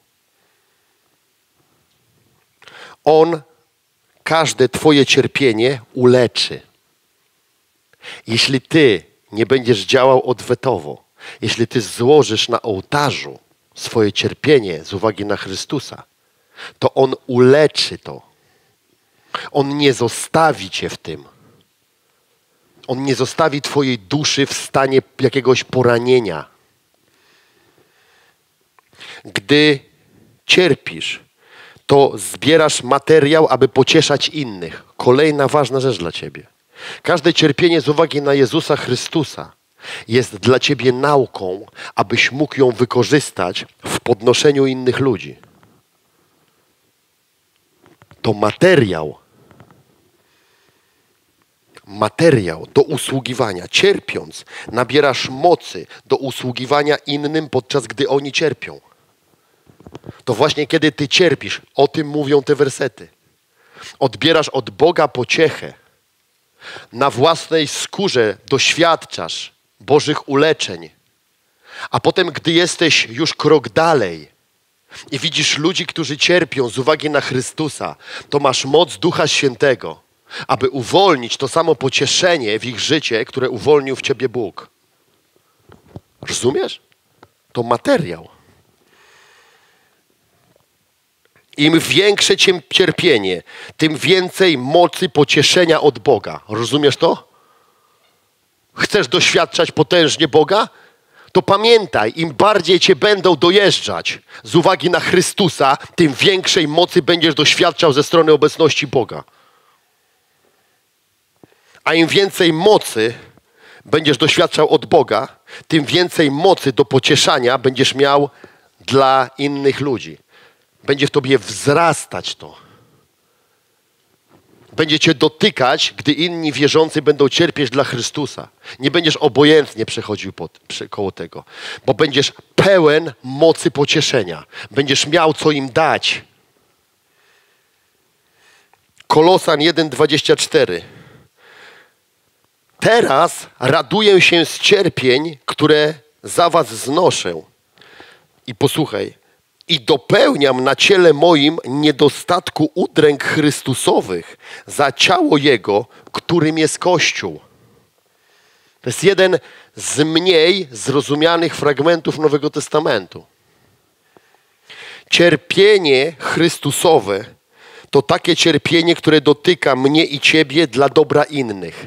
On każde twoje cierpienie uleczy. Jeśli ty nie będziesz działał odwetowo, jeśli ty złożysz na ołtarzu swoje cierpienie z uwagi na Chrystusa, to On uleczy to. On nie zostawi cię w tym. On nie zostawi twojej duszy w stanie jakiegoś poranienia. Gdy cierpisz, to zbierasz materiał, aby pocieszać innych. Kolejna ważna rzecz dla ciebie. Każde cierpienie z uwagi na Jezusa Chrystusa jest dla ciebie nauką, abyś mógł ją wykorzystać w podnoszeniu innych ludzi. To materiał. materiał do usługiwania. Cierpiąc, nabierasz mocy do usługiwania innym, podczas gdy oni cierpią. To właśnie kiedy ty cierpisz, o tym mówią te wersety. Odbierasz od Boga pociechę. Na własnej skórze doświadczasz Bożych uleczeń. A potem, gdy jesteś już krok dalej i widzisz ludzi, którzy cierpią z uwagi na Chrystusa, to masz moc Ducha Świętego, aby uwolnić to samo pocieszenie w ich życie, które uwolnił w ciebie Bóg. Rozumiesz? To materiał. Im większe cierpienie, tym więcej mocy pocieszenia od Boga. Rozumiesz to? Chcesz doświadczać potężnie Boga? To pamiętaj, im bardziej cię będą dojeżdżać z uwagi na Chrystusa, tym większej mocy będziesz doświadczał ze strony obecności Boga. A im więcej mocy będziesz doświadczał od Boga, tym więcej mocy do pocieszania będziesz miał dla innych ludzi. Będzie w tobie wzrastać to. Będzie cię dotykać, gdy inni wierzący będą cierpieć dla Chrystusa. Nie będziesz obojętnie przechodził koło tego, bo będziesz pełen mocy pocieszenia. Będziesz miał co im dać. Kolosan 1:24. Teraz raduję się z cierpień, które za was znoszę. I posłuchaj. I dopełniam na ciele moim niedostatku udręk Chrystusowych za ciało Jego, którym jest Kościół. To jest jeden z mniej zrozumianych fragmentów Nowego Testamentu. Cierpienie Chrystusowe to takie cierpienie, które dotyka mnie i ciebie dla dobra innych.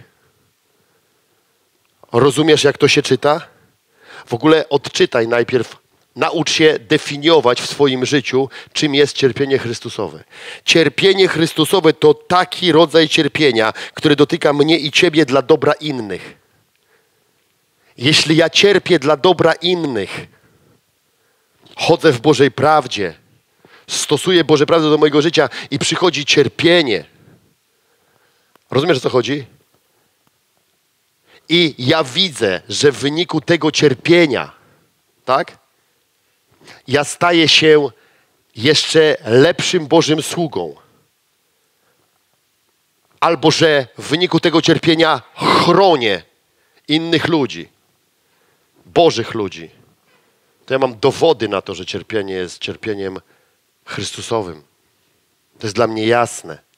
Rozumiesz, jak to się czyta? W ogóle odczytaj najpierw. Naucz się definiować w swoim życiu, czym jest cierpienie Chrystusowe. Cierpienie Chrystusowe to taki rodzaj cierpienia, który dotyka mnie i ciebie dla dobra innych. Jeśli ja cierpię dla dobra innych, chodzę w Bożej prawdzie, stosuję Boże prawdę do mojego życia i przychodzi cierpienie. Rozumiesz, o co chodzi? I ja widzę, że w wyniku tego cierpienia, tak? Ja staję się jeszcze lepszym Bożym sługą. Albo że w wyniku tego cierpienia chronię innych ludzi, Bożych ludzi. To ja mam dowody na to, że cierpienie jest cierpieniem Chrystusowym. To jest dla mnie jasne.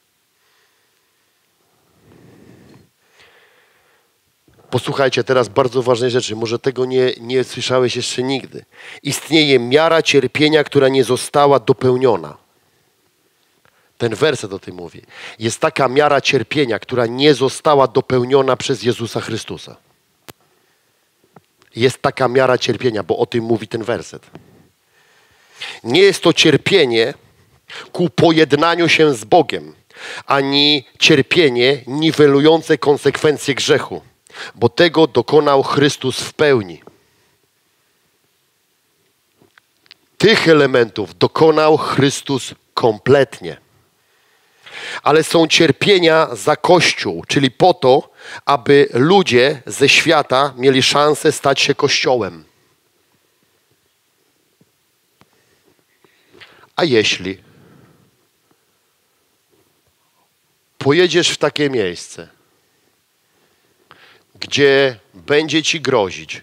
Posłuchajcie teraz bardzo ważnej rzeczy. Może tego nie słyszałeś jeszcze nigdy. Istnieje miara cierpienia, która nie została dopełniona. Ten werset o tym mówi. Jest taka miara cierpienia, która nie została dopełniona przez Jezusa Chrystusa. Jest taka miara cierpienia, bo o tym mówi ten werset. Nie jest to cierpienie ku pojednaniu się z Bogiem, ani cierpienie niwelujące konsekwencje grzechu. Bo tego dokonał Chrystus w pełni. Tych elementów dokonał Chrystus kompletnie. Ale są cierpienia za Kościół, czyli po to, aby ludzie ze świata mieli szansę stać się Kościołem. A jeśli pojedziesz w takie miejsce, gdzie będzie ci grozić,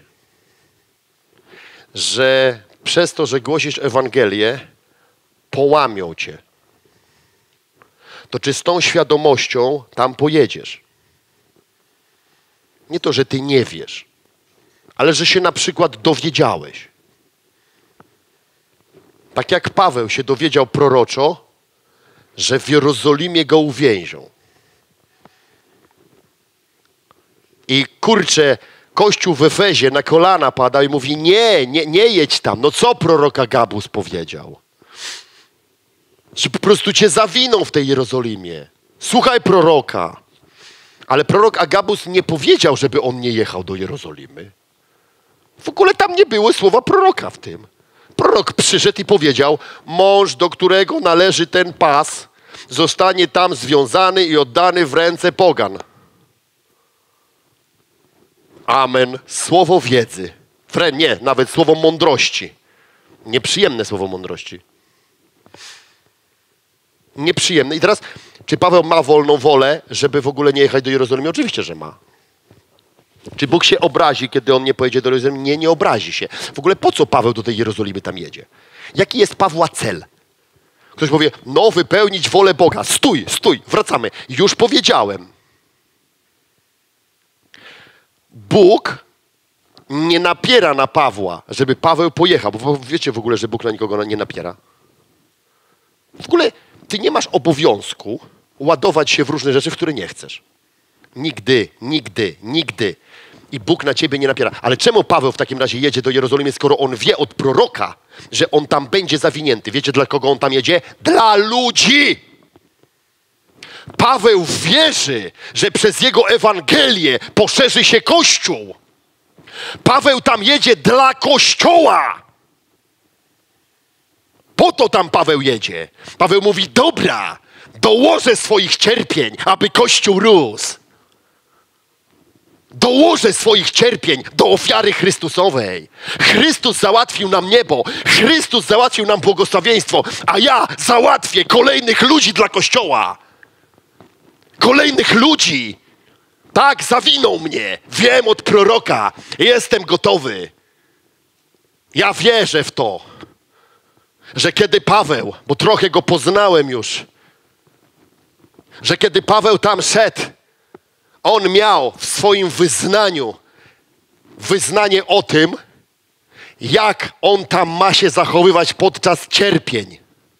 że przez to, że głosisz Ewangelię, połamią cię, to czy z tą świadomością tam pojedziesz? Nie to, że ty nie wiesz, ale że się na przykład dowiedziałeś. Tak jak Paweł się dowiedział proroczo, że w Jerozolimie go uwięzią. I kurczę, Kościół w Efezie na kolana pada i mówi, nie jedź tam. No co prorok Agabus powiedział? Że po prostu cię zawiną w tej Jerozolimie. Słuchaj proroka. Ale prorok Agabus nie powiedział, żeby on nie jechał do Jerozolimy. W ogóle tam nie było słowa proroka w tym. Prorok przyszedł i powiedział, mąż, do którego należy ten pas, zostanie tam związany i oddany w ręce pogan. Amen. Słowo wiedzy. Nie, nawet słowo mądrości. Nieprzyjemne słowo mądrości. Nieprzyjemne. I teraz, czy Paweł ma wolną wolę, żeby w ogóle nie jechać do Jerozolimy? Oczywiście, że ma. Czy Bóg się obrazi, kiedy on nie pojedzie do Jerozolimy? Nie, nie obrazi się. W ogóle po co Paweł do tej Jerozolimy tam jedzie? Jaki jest Pawła cel? Ktoś powie, no wypełnić wolę Boga. Stój, wracamy. Już powiedziałem. Bóg nie napiera na Pawła, żeby Paweł pojechał. Bo wiecie w ogóle, że Bóg na nikogo nie napiera? W ogóle ty nie masz obowiązku ładować się w różne rzeczy, w które nie chcesz. Nigdy, nigdy, nigdy. I Bóg na ciebie nie napiera. Ale czemu Paweł w takim razie jedzie do Jerozolimy, skoro on wie od proroka, że on tam będzie zawinięty? Wiecie, dla kogo on tam jedzie? Dla ludzi! Paweł wierzy, że przez jego Ewangelię poszerzy się Kościół. Paweł tam jedzie dla Kościoła. Po to tam Paweł jedzie. Paweł mówi, dobra, dołożę swoich cierpień, aby Kościół rósł. Dołożę swoich cierpień do ofiary Chrystusowej. Chrystus załatwił nam niebo. Chrystus załatwił nam błogosławieństwo, a ja załatwię kolejnych ludzi dla Kościoła. Kolejnych ludzi. Tak, zawinął mnie. Wiem od proroka. Jestem gotowy. Ja wierzę w to, że kiedy Paweł, bo trochę go poznałem już, że kiedy Paweł tam szedł, on miał w swoim wyznaniu wyznanie o tym, jak on tam ma się zachowywać podczas cierpień.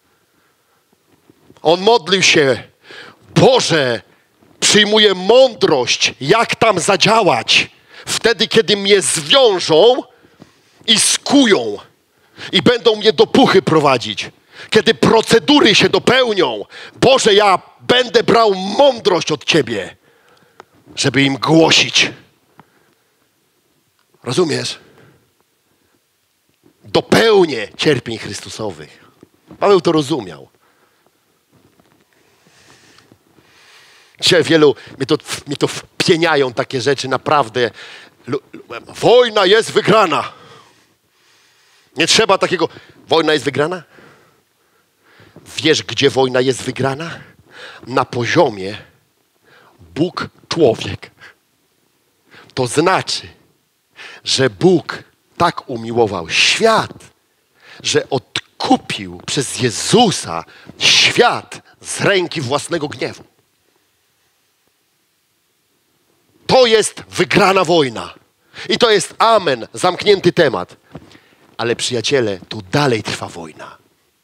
On modlił się, Boże, przyjmuję mądrość, jak tam zadziałać, wtedy, kiedy mnie zwiążą i skują i będą mnie do puchy prowadzić. Kiedy procedury się dopełnią, Boże, ja będę brał mądrość od Ciebie, żeby im głosić. Rozumiesz? Dopełnię cierpień Chrystusowych. Paweł to rozumiał. Dzisiaj wielu, mnie to wpieniają takie rzeczy, naprawdę. Wojna jest wygrana. Nie trzeba takiego. Wojna jest wygrana? Wiesz, gdzie wojna jest wygrana? Na poziomie Bóg-człowiek. To znaczy, że Bóg tak umiłował świat, że odkupił przez Jezusa świat z ręki własnego gniewu. To jest wygrana wojna. I to jest amen, zamknięty temat. Ale przyjaciele, tu dalej trwa wojna.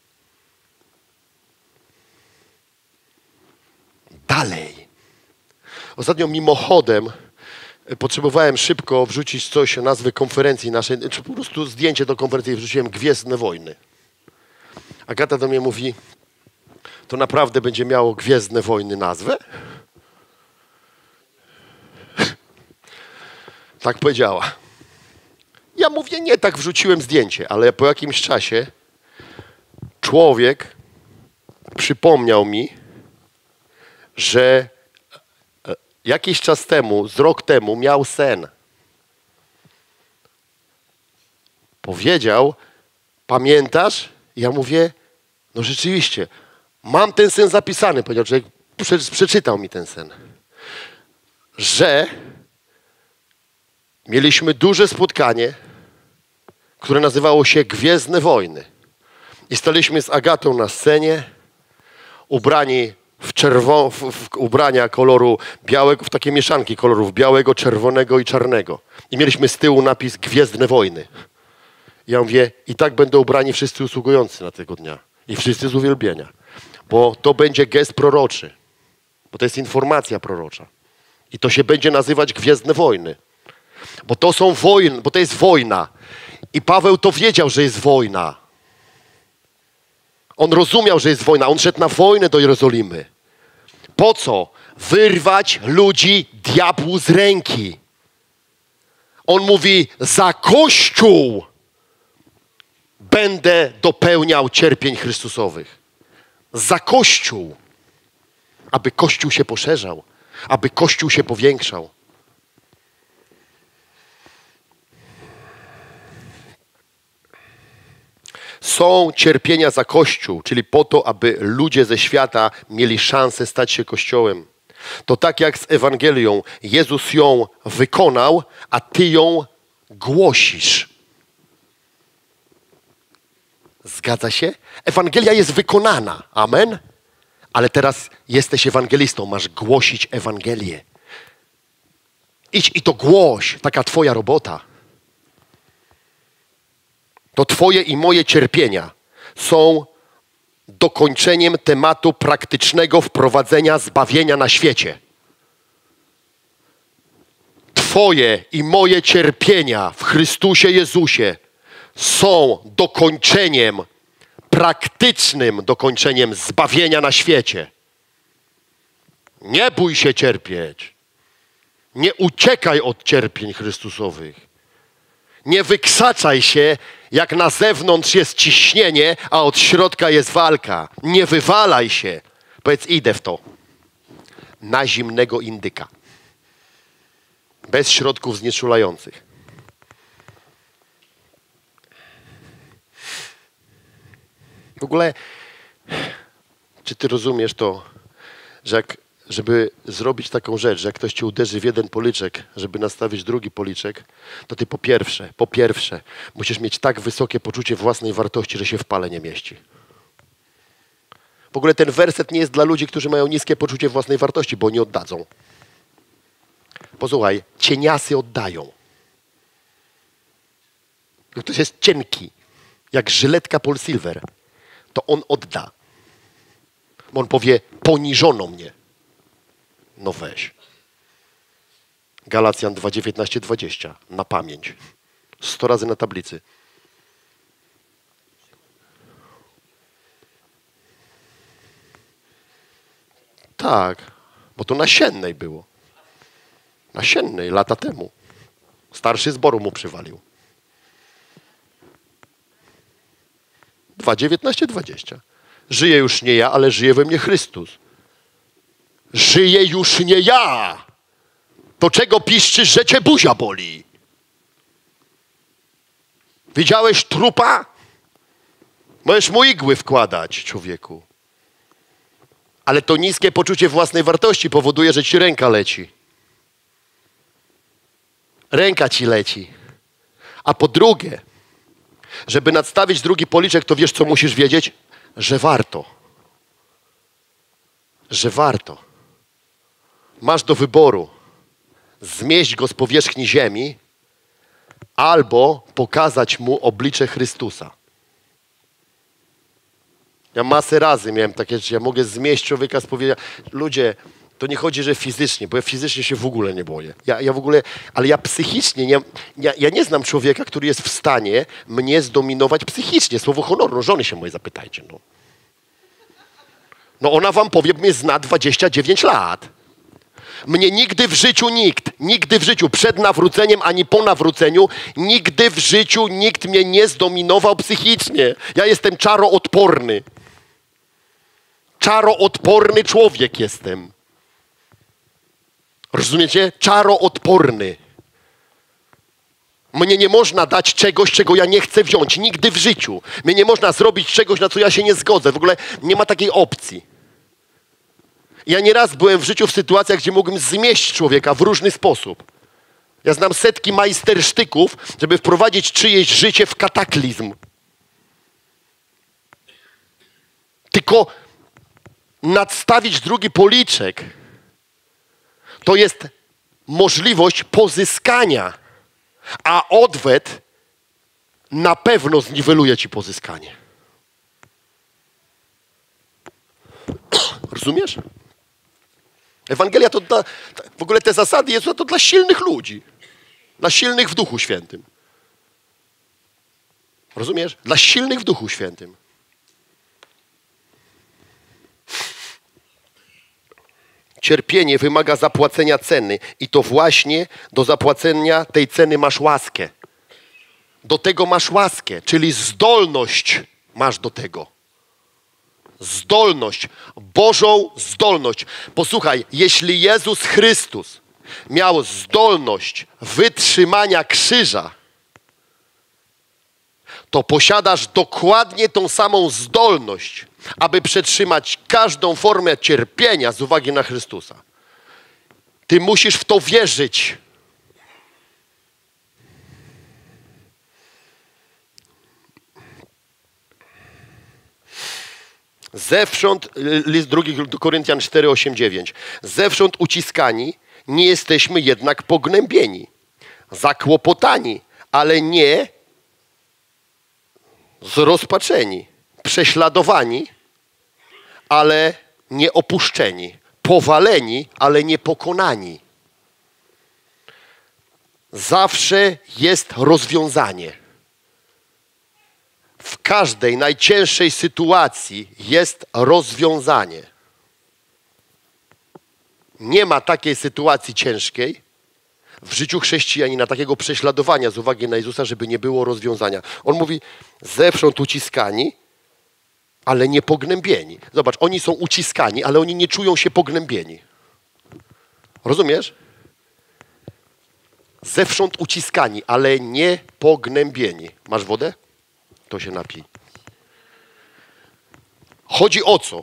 Dalej. Ostatnio mimochodem potrzebowałem szybko wrzucić coś o nazwie konferencji naszej, czy po prostu zdjęcie do konferencji, wrzuciłem Gwiezdne Wojny. Agata do mnie mówi, to naprawdę będzie miało Gwiezdne Wojny nazwę? Tak powiedziała. Ja mówię, nie, tak wrzuciłem zdjęcie, ale po jakimś czasie człowiek przypomniał mi, że jakiś czas temu, z rok temu miał sen. Powiedział, pamiętasz? Ja mówię, no rzeczywiście, mam ten sen zapisany. Powiedział człowiek, przeczytał mi ten sen. Że mieliśmy duże spotkanie, które nazywało się Gwiezdne Wojny. I staliśmy z Agatą na scenie, ubrani w ubrania koloru białego, w takie mieszanki kolorów białego, czerwonego i czarnego. I mieliśmy z tyłu napis Gwiezdne Wojny. Ja mówię, i tak będą ubrani wszyscy usługujący na tego dnia. I wszyscy z uwielbienia. Bo to będzie gest proroczy. Bo to jest informacja prorocza. I to się będzie nazywać Gwiezdne Wojny. Bo to są wojny, bo to jest wojna. I Paweł to wiedział, że jest wojna. On rozumiał, że jest wojna. On szedł na wojnę do Jerozolimy. Po co? Wyrwać ludzi diabłu z ręki. On mówi, za Kościół będę dopełniał cierpień Chrystusowych. Za Kościół. Aby Kościół się poszerzał. Aby Kościół się powiększał. są cierpienia za Kościół, czyli po to, aby ludzie ze świata mieli szansę stać się Kościołem. To tak jak z Ewangelią. Jezus ją wykonał, a ty ją głosisz. Zgadza się? Ewangelia jest wykonana. Amen? Ale teraz jesteś ewangelistą. Masz głosić Ewangelię. Idź i to głoś. Taka twoja robota. To twoje i moje cierpienia są dokończeniem tematu praktycznego wprowadzenia zbawienia na świecie. Twoje i moje cierpienia w Chrystusie Jezusie są dokończeniem, praktycznym dokończeniem zbawienia na świecie. Nie bój się cierpieć. Nie uciekaj od cierpień Chrystusowych. Nie wykrzaczaj się, jak na zewnątrz jest ciśnienie, a od środka jest walka. Nie wywalaj się. Powiedz, idę w to. Na zimnego indyka. Bez środków znieczulających. W ogóle, czy ty rozumiesz to, że żeby zrobić taką rzecz, że jak ktoś ci uderzy w jeden policzek, żeby nastawić drugi policzek, to ty po pierwsze, musisz mieć tak wysokie poczucie własnej wartości, że się w pale nie mieści. W ogóle ten werset nie jest dla ludzi, którzy mają niskie poczucie własnej wartości, bo nie oddadzą. Posłuchaj, cieniasy oddają. Jak ktoś jest cienki, jak żyletka Paul Silver, to on odda. Bo on powie, poniżono mnie. No weź. Galacjan 2, 19, 20. Na pamięć. 100 razy na tablicy. Tak, bo to nasiennej było. Nasiennej, lata temu. Starszy zboru mu przywalił. 2, 19, 20. Żyję już nie ja, ale żyje we mnie Chrystus. Żyję już nie ja. To czego piszczysz, że cię buzia boli? Widziałeś trupa? Możesz mu igły wkładać, człowieku. Ale to niskie poczucie własnej wartości powoduje, że ci ręka leci. Ręka ci leci. A po drugie, żeby nadstawić drugi policzek, to wiesz, co musisz wiedzieć? Że warto. Że warto. Masz do wyboru zmieść go z powierzchni ziemi albo pokazać mu oblicze Chrystusa. Ja masę razy miałem takie rzeczy, ja mogę zmieść człowieka z powierzchni. Ludzie, to nie chodzi, że fizycznie, bo ja fizycznie się w ogóle nie boję. Ja w ogóle, ale ja psychicznie, ja nie znam człowieka, który jest w stanie mnie zdominować psychicznie. Słowo honoru, no żony się moje zapytajcie. No ona wam powie, mnie zna 29 lat. Mnie nigdy w życiu, przed nawróceniem ani po nawróceniu, nigdy w życiu nikt mnie nie zdominował psychicznie. Ja jestem czaroodporny. Czaroodporny człowiek jestem. Rozumiecie? Czaroodporny. Mnie nie można dać czegoś, czego ja nie chcę wziąć. Nigdy w życiu. Mnie nie można zrobić czegoś, na co ja się nie zgodzę. W ogóle nie ma takiej opcji. Ja nieraz byłem w życiu w sytuacjach, gdzie mógłbym zmieść człowieka w różny sposób. Ja znam setki majstersztyków, żeby wprowadzić czyjeś życie w kataklizm. Tylko nadstawić drugi policzek to jest możliwość pozyskania, a odwet na pewno zniweluje ci pozyskanie. Rozumiesz? Ewangelia to w ogóle te zasady Jezusa to dla silnych ludzi. Dla silnych w Duchu Świętym. Rozumiesz? Dla silnych w Duchu Świętym. Cierpienie wymaga zapłacenia ceny i to właśnie do zapłacenia tej ceny masz łaskę. Do tego masz łaskę, czyli zdolność masz do tego. Zdolność, Bożą zdolność. Posłuchaj, jeśli Jezus Chrystus miał zdolność wytrzymania krzyża, to posiadasz dokładnie tą samą zdolność, aby przetrzymać każdą formę cierpienia z uwagi na Chrystusa. Ty musisz w to wierzyć. Zewsząd, list 2 do Koryntian 4, 8, 9. Zewsząd uciskani, nie jesteśmy jednak pognębieni. Zakłopotani, ale nie zrozpaczeni. Prześladowani, ale nie opuszczeni. Powaleni, ale nie pokonani. Zawsze jest rozwiązanie. W każdej najcięższej sytuacji jest rozwiązanie. Nie ma takiej sytuacji ciężkiej w życiu chrześcijanina, takiego prześladowania z uwagi na Jezusa, żeby nie było rozwiązania. On mówi, zewsząd uciskani, ale nie pognębieni. Zobacz, oni są uciskani, ale oni nie czują się pognębieni. Rozumiesz? Zewsząd uciskani, ale nie pognębieni. Masz wodę? To się napij. Chodzi o co?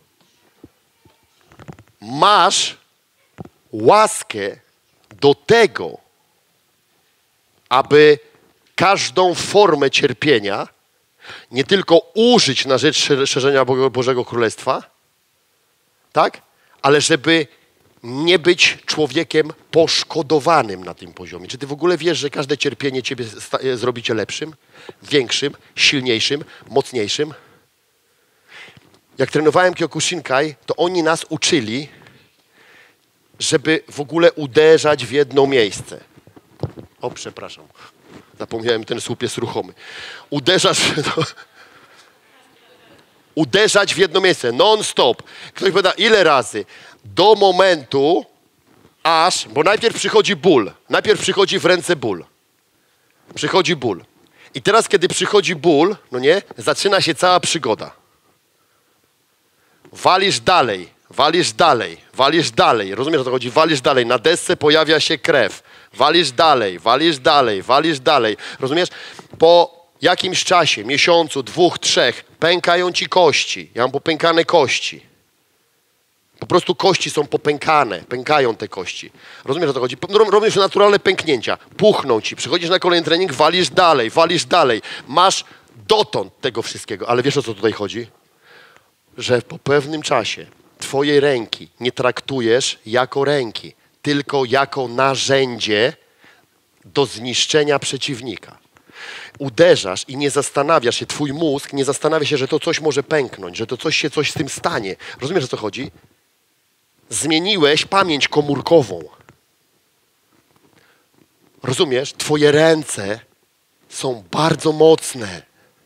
Masz łaskę do tego, aby każdą formę cierpienia nie tylko użyć na rzecz szerzenia Bożego Królestwa, tak? Ale żeby nie być człowiekiem poszkodowanym na tym poziomie. Czy ty w ogóle wiesz, że każde cierpienie ciebie zrobi cię lepszym, większym, silniejszym, mocniejszym? Jak trenowałem Kyokushinkai, to oni nas uczyli, żeby w ogóle uderzać w jedno miejsce. O, przepraszam. Zapomniałem, ten słup jest ruchomy. Uderzać w jedno miejsce, non-stop. Ktoś powiada, ile razy? Do momentu, aż, bo najpierw przychodzi ból. Najpierw przychodzi w ręce ból. Przychodzi ból. I teraz, kiedy przychodzi ból, no nie, zaczyna się cała przygoda. Walisz dalej, walisz dalej, walisz dalej. Rozumiesz, o co chodzi? Walisz dalej. Na desce pojawia się krew. Walisz dalej, walisz dalej, walisz dalej. Rozumiesz? Po jakimś czasie, miesiącu, 2, 3, pękają ci kości. Ja mam popękane kości. Po prostu kości są popękane, pękają te kości. Rozumiesz, o co chodzi? Robisz naturalne pęknięcia, puchną ci, przychodzisz na kolejny trening, walisz dalej. Masz dotąd tego wszystkiego. Ale wiesz, o co tutaj chodzi? Że po pewnym czasie twojej ręki nie traktujesz jako ręki, tylko jako narzędzie do zniszczenia przeciwnika. Uderzasz i nie zastanawiasz się, twój mózg nie zastanawia się, że to coś może pęknąć, że to coś z tym stanie. Rozumiesz, o co chodzi? Zmieniłeś pamięć komórkową. Rozumiesz? Twoje ręce są bardzo mocne.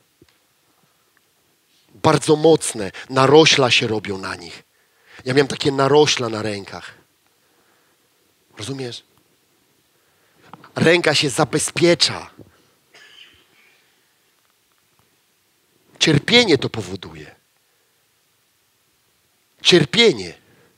Bardzo mocne. Narośla się robią na nich. Ja miałem takie narośla na rękach. Rozumiesz? Ręka się zabezpiecza. Cierpienie to powoduje. Cierpienie.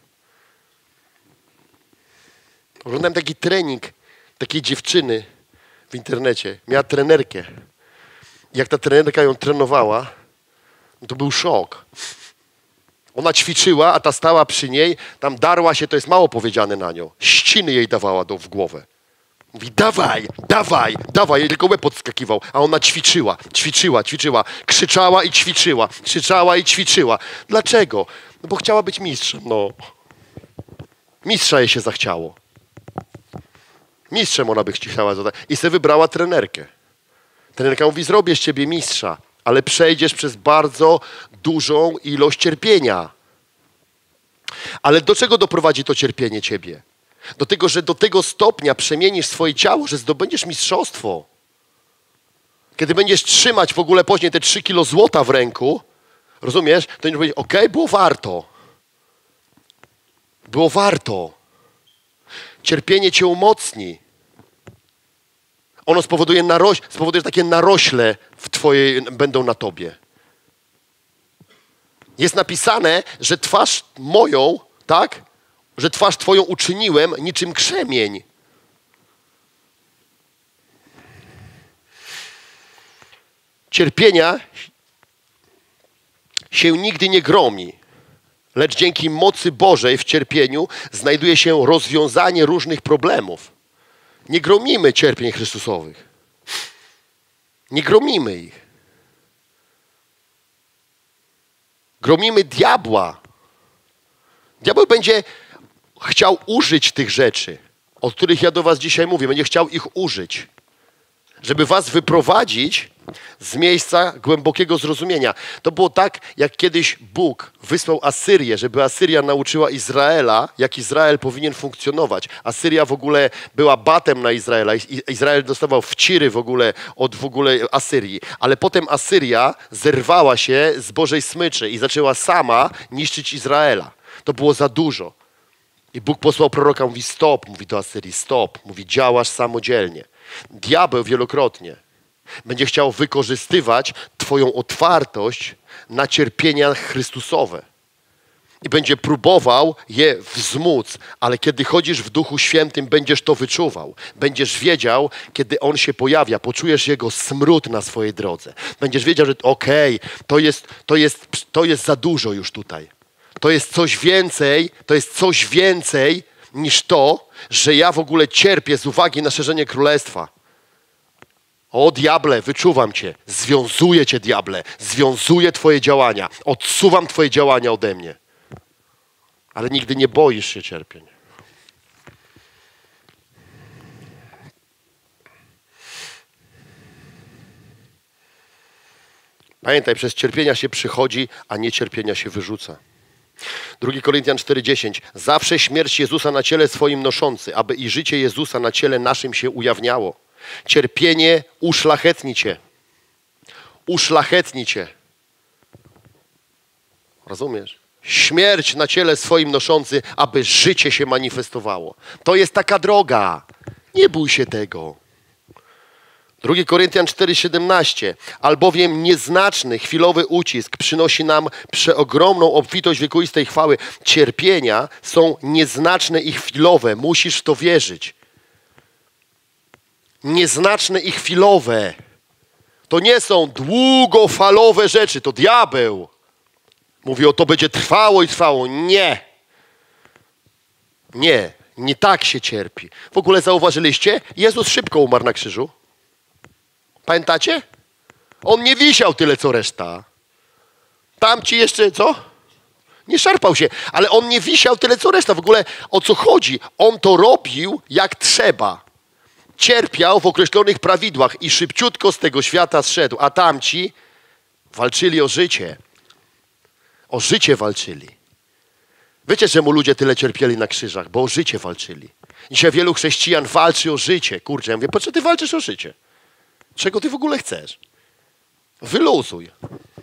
Oglądałem taki trening takiej dziewczyny w internecie. Miała trenerkę. Jak ta trenerka ją trenowała, to był szok. Ona ćwiczyła, a ta stała przy niej, tam darła się, to jest mało powiedziane na nią. Ściny jej dawała w głowę. Mówi, dawaj, jej tylko łeb podskakiwał. A ona ćwiczyła. Krzyczała i ćwiczyła. Dlaczego? No bo chciała być mistrzem, no. Mistrza jej się zachciało. Mistrzem ona by chciała zostać. I sobie wybrała trenerkę. Trenerka mówi, zrobię z ciebie mistrza, ale przejdziesz przez bardzo dużą ilość cierpienia. Ale do czego doprowadzi to cierpienie ciebie? Do tego, że do tego stopnia przemienisz swoje ciało, że zdobędziesz mistrzostwo. Kiedy będziesz trzymać w ogóle później te 3 kilo złota w ręku, rozumiesz? To będziesz powiedzieć, okej, było warto. Było warto. Cierpienie cię umocni. Ono spowoduje, że takie narośle będą na tobie. Jest napisane, że twarz moją, tak? Że twarz twoją uczyniłem niczym krzemień. Cierpienia się nigdy nie gromi, lecz dzięki mocy Bożej w cierpieniu znajduje się rozwiązanie różnych problemów. Nie gromimy cierpień Chrystusowych. Nie gromimy ich. Gromimy diabła. Diabeł będzie chciał użyć tych rzeczy, o których ja do was dzisiaj mówię. Będzie chciał ich użyć, żeby was wyprowadzić z miejsca głębokiego zrozumienia. To było tak, jak kiedyś Bóg wysłał Asyrię, żeby Asyria nauczyła Izraela, jak Izrael powinien funkcjonować. Asyria w ogóle była batem na Izraela. Izrael dostawał wciry od Asyrii. Ale potem Asyria zerwała się z Bożej smyczy i zaczęła sama niszczyć Izraela. To było za dużo. I Bóg posłał proroka, mówi stop, mówi do Asyrii, stop. Mówi działasz samodzielnie. Diabeł wielokrotnie będzie chciał wykorzystywać twoją otwartość na cierpienia Chrystusowe. I będzie próbował je wzmóc, ale kiedy chodzisz w Duchu Świętym, będziesz to wyczuwał. Będziesz wiedział, kiedy On się pojawia, poczujesz Jego smród na swojej drodze. Będziesz wiedział, że okej, to jest za dużo już tutaj. To jest coś więcej niż to, że ja w ogóle cierpię z uwagi na szerzenie Królestwa. O diable, wyczuwam cię, związuję cię diable, związuję twoje działania, odsuwam twoje działania ode mnie. Ale nigdy nie boisz się cierpień. Pamiętaj, przez cierpienia się przychodzi, a nie cierpienia się wyrzuca. 2 Koryntian 4:10. Zawsze śmierć Jezusa na ciele swoim noszący, aby i życie Jezusa na ciele naszym się ujawniało. Cierpienie uszlachetni cię. Uszlachetni cię. Rozumiesz? Śmierć na ciele swoim noszący, aby życie się manifestowało. To jest taka droga. Nie bój się tego. 2 Koryntian 4:17. Albowiem nieznaczny, chwilowy ucisk przynosi nam przeogromną obfitość wiekuistej chwały. Cierpienia są nieznaczne i chwilowe. Musisz w to wierzyć. Nieznaczne i chwilowe. To nie są długofalowe rzeczy. To diabeł mówi, o to będzie trwało i trwało. Nie. Nie. Nie tak się cierpi. W ogóle zauważyliście? Jezus szybko umarł na krzyżu. Pamiętacie? On nie wisiał tyle, co reszta. Tamci jeszcze, co? Nie szarpał się, ale on nie wisiał tyle, co reszta. W ogóle o co chodzi? On to robił jak trzeba. Cierpiał w określonych prawidłach i szybciutko z tego świata zszedł. A tamci walczyli o życie. O życie walczyli. Wiecie, czemu ludzie tyle cierpieli na krzyżach? Bo o życie walczyli. Dzisiaj wielu chrześcijan walczy o życie. Kurczę, ja mówię, po co ty walczysz o życie? Czego ty w ogóle chcesz? Wyluzuj.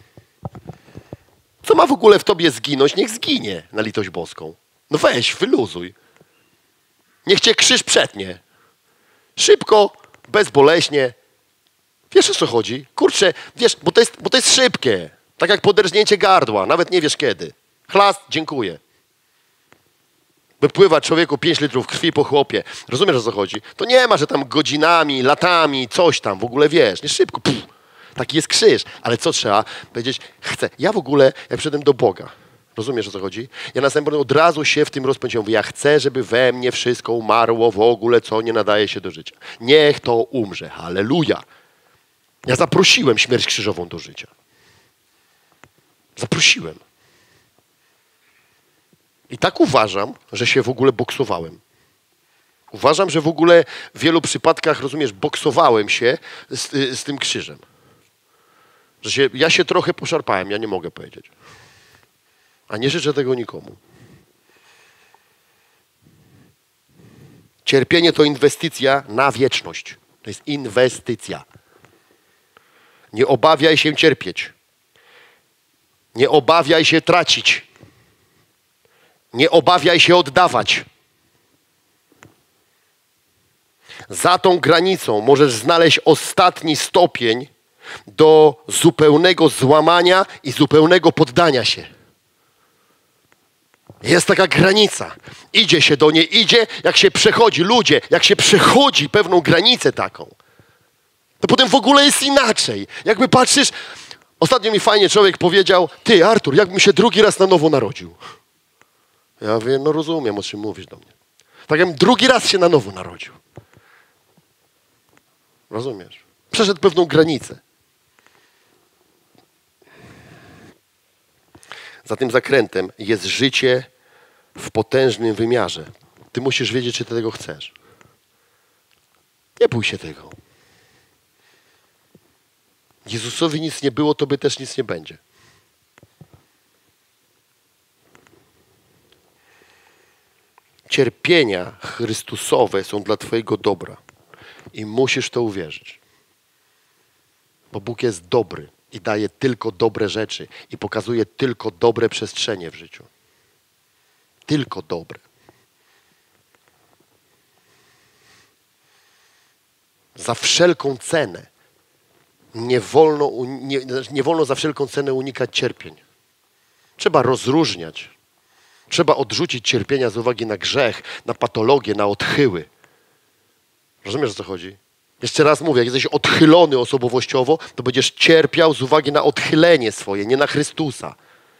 Co ma w ogóle w tobie zginąć? Niech zginie na litość boską. No weź, wyluzuj. Niech cię krzyż przetnie. Szybko, bezboleśnie. Wiesz, o co chodzi? Kurczę, wiesz, bo to jest szybkie. Tak jak poderżnięcie gardła. Nawet nie wiesz kiedy. Chlast, dziękuję. Wypływa człowieku 5 litrów krwi po chłopie. Rozumiesz, o co chodzi? To nie ma, że tam godzinami, latami, coś tam w ogóle wiesz. Nie szybko. Puf. Taki jest krzyż. Ale co trzeba? Powiedzieć, chcę. Ja w ogóle, jak przyszedłem do Boga, rozumiesz, o co chodzi? Ja następnie od razu się w tym rozpędziłem. Mówię, ja chcę, żeby we mnie wszystko umarło w ogóle, co nie nadaje się do życia. Niech to umrze. Halleluja. Ja zaprosiłem śmierć krzyżową do życia. Zaprosiłem. I tak uważam, że się w ogóle boksowałem. Uważam, że w ogóle w wielu przypadkach, rozumiesz, boksowałem się z tym krzyżem. Że ja się trochę poszarpałem, ja nie mogę powiedzieć. A nie życzę tego nikomu. Cierpienie to inwestycja na wieczność. To jest inwestycja. Nie obawiaj się cierpieć. Nie obawiaj się tracić. Nie obawiaj się oddawać. Za tą granicą możesz znaleźć ostatni stopień do zupełnego złamania i zupełnego poddania się. Jest taka granica. Idzie się do niej, jak się przechodzi, ludzie, jak się przechodzi pewną granicę taką, To potem w ogóle jest inaczej. Jakby patrzysz, ostatnio mi fajnie człowiek powiedział, ty Artur, jakbym się drugi raz na nowo narodził. Ja mówię, no rozumiem, o czym mówisz do mnie. Tak jakbym drugi raz się na nowo narodził. Rozumiesz? Przeszedł pewną granicę. Za tym zakrętem jest życie w potężnym wymiarze. Ty musisz wiedzieć, czy ty tego chcesz. Nie bój się tego. Jezusowi nic nie było, tobie też nic nie będzie. Cierpienia Chrystusowe są dla twojego dobra. I musisz to uwierzyć. Bo Bóg jest dobry i daje tylko dobre rzeczy. I pokazuje tylko dobre przestrzenie w życiu. Tylko dobre. Za wszelką cenę. Nie wolno za wszelką cenę unikać cierpień. Trzeba rozróżniać. Trzeba odrzucić cierpienia z uwagi na grzech, na patologię, na odchyły. Rozumiesz, o co chodzi? Jeszcze raz mówię, jak jesteś odchylony osobowościowo, to będziesz cierpiał z uwagi na odchylenie swoje, nie na Chrystusa.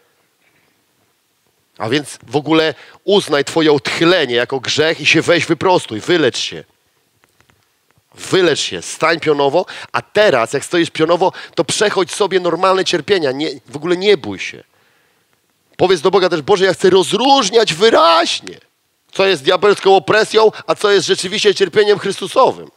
A więc w ogóle uznaj twoje odchylenie jako grzech i się weź wyprostuj, wylecz się. Wylecz się, stań pionowo, a teraz jak stoisz pionowo, to przechodź sobie normalne cierpienia, w ogóle nie bój się. Powiedz do Boga też, Boże, ja chcę rozróżniać wyraźnie, co jest diabelską opresją, a co jest rzeczywiście cierpieniem Chrystusowym.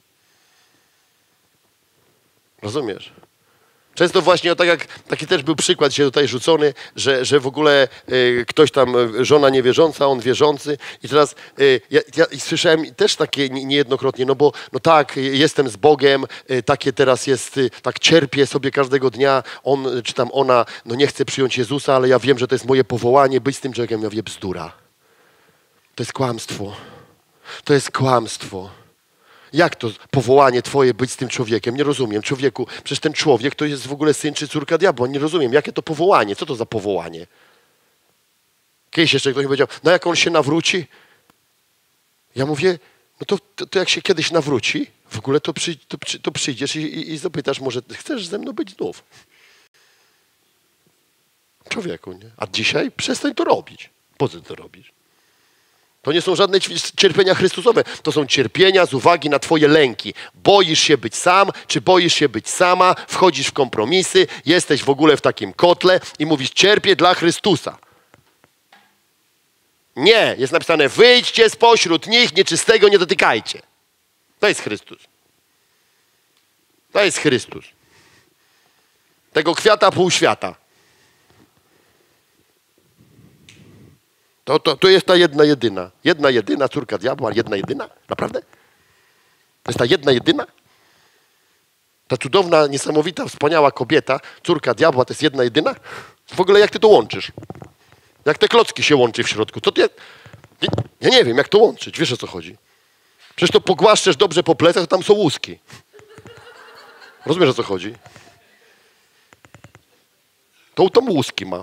Rozumiesz? Często właśnie, tak jak taki też był przykład dzisiaj tutaj rzucony, że w ogóle ktoś tam, żona niewierząca, on wierzący. I teraz ja słyszałem też takie niejednokrotnie, no bo no tak, jestem z Bogiem, takie teraz jest, tak cierpię sobie każdego dnia, on czy tam ona, no nie chce przyjąć Jezusa, ale ja wiem, że to jest moje powołanie, być z tym człowiekiem. Ja wiem, bzdura. To jest kłamstwo. To jest kłamstwo. Jak to powołanie twoje być z tym człowiekiem? Nie rozumiem. Człowieku, przecież ten człowiek to jest w ogóle syn czy córka diabła. Nie rozumiem. Jakie to powołanie? Co to za powołanie? Kiedyś jeszcze ktoś mi powiedział, no jak on się nawróci? Ja mówię, no to jak się kiedyś nawróci, w ogóle to przyjdziesz i zapytasz, może chcesz ze mną być znów? Człowieku, nie? A dzisiaj przestań to robić. Po co to robisz? To nie są żadne cierpienia Chrystusowe. To są cierpienia z uwagi na twoje lęki. Boisz się być sam, czy boisz się być sama, wchodzisz w kompromisy, jesteś w ogóle w takim kotle i mówisz, cierpię dla Chrystusa. Nie, jest napisane, wyjdźcie spośród nich, nieczystego nie dotykajcie. To jest Chrystus. To jest Chrystus. Tego kwiata pół świata. To jest ta jedna jedyna. Jedna jedyna córka diabła, jedna jedyna? Naprawdę? To jest ta jedna jedyna? Ta cudowna, niesamowita, wspaniała kobieta, córka diabła, to jest jedna jedyna? W ogóle jak ty to łączysz? Jak te klocki się łączy w środku? Ja nie wiem, jak to łączyć. Wiesz, o co chodzi? Przecież to pogłaszczesz dobrze po plecach, to tam są łuski. Rozumiesz, o co chodzi? To tam łuski ma.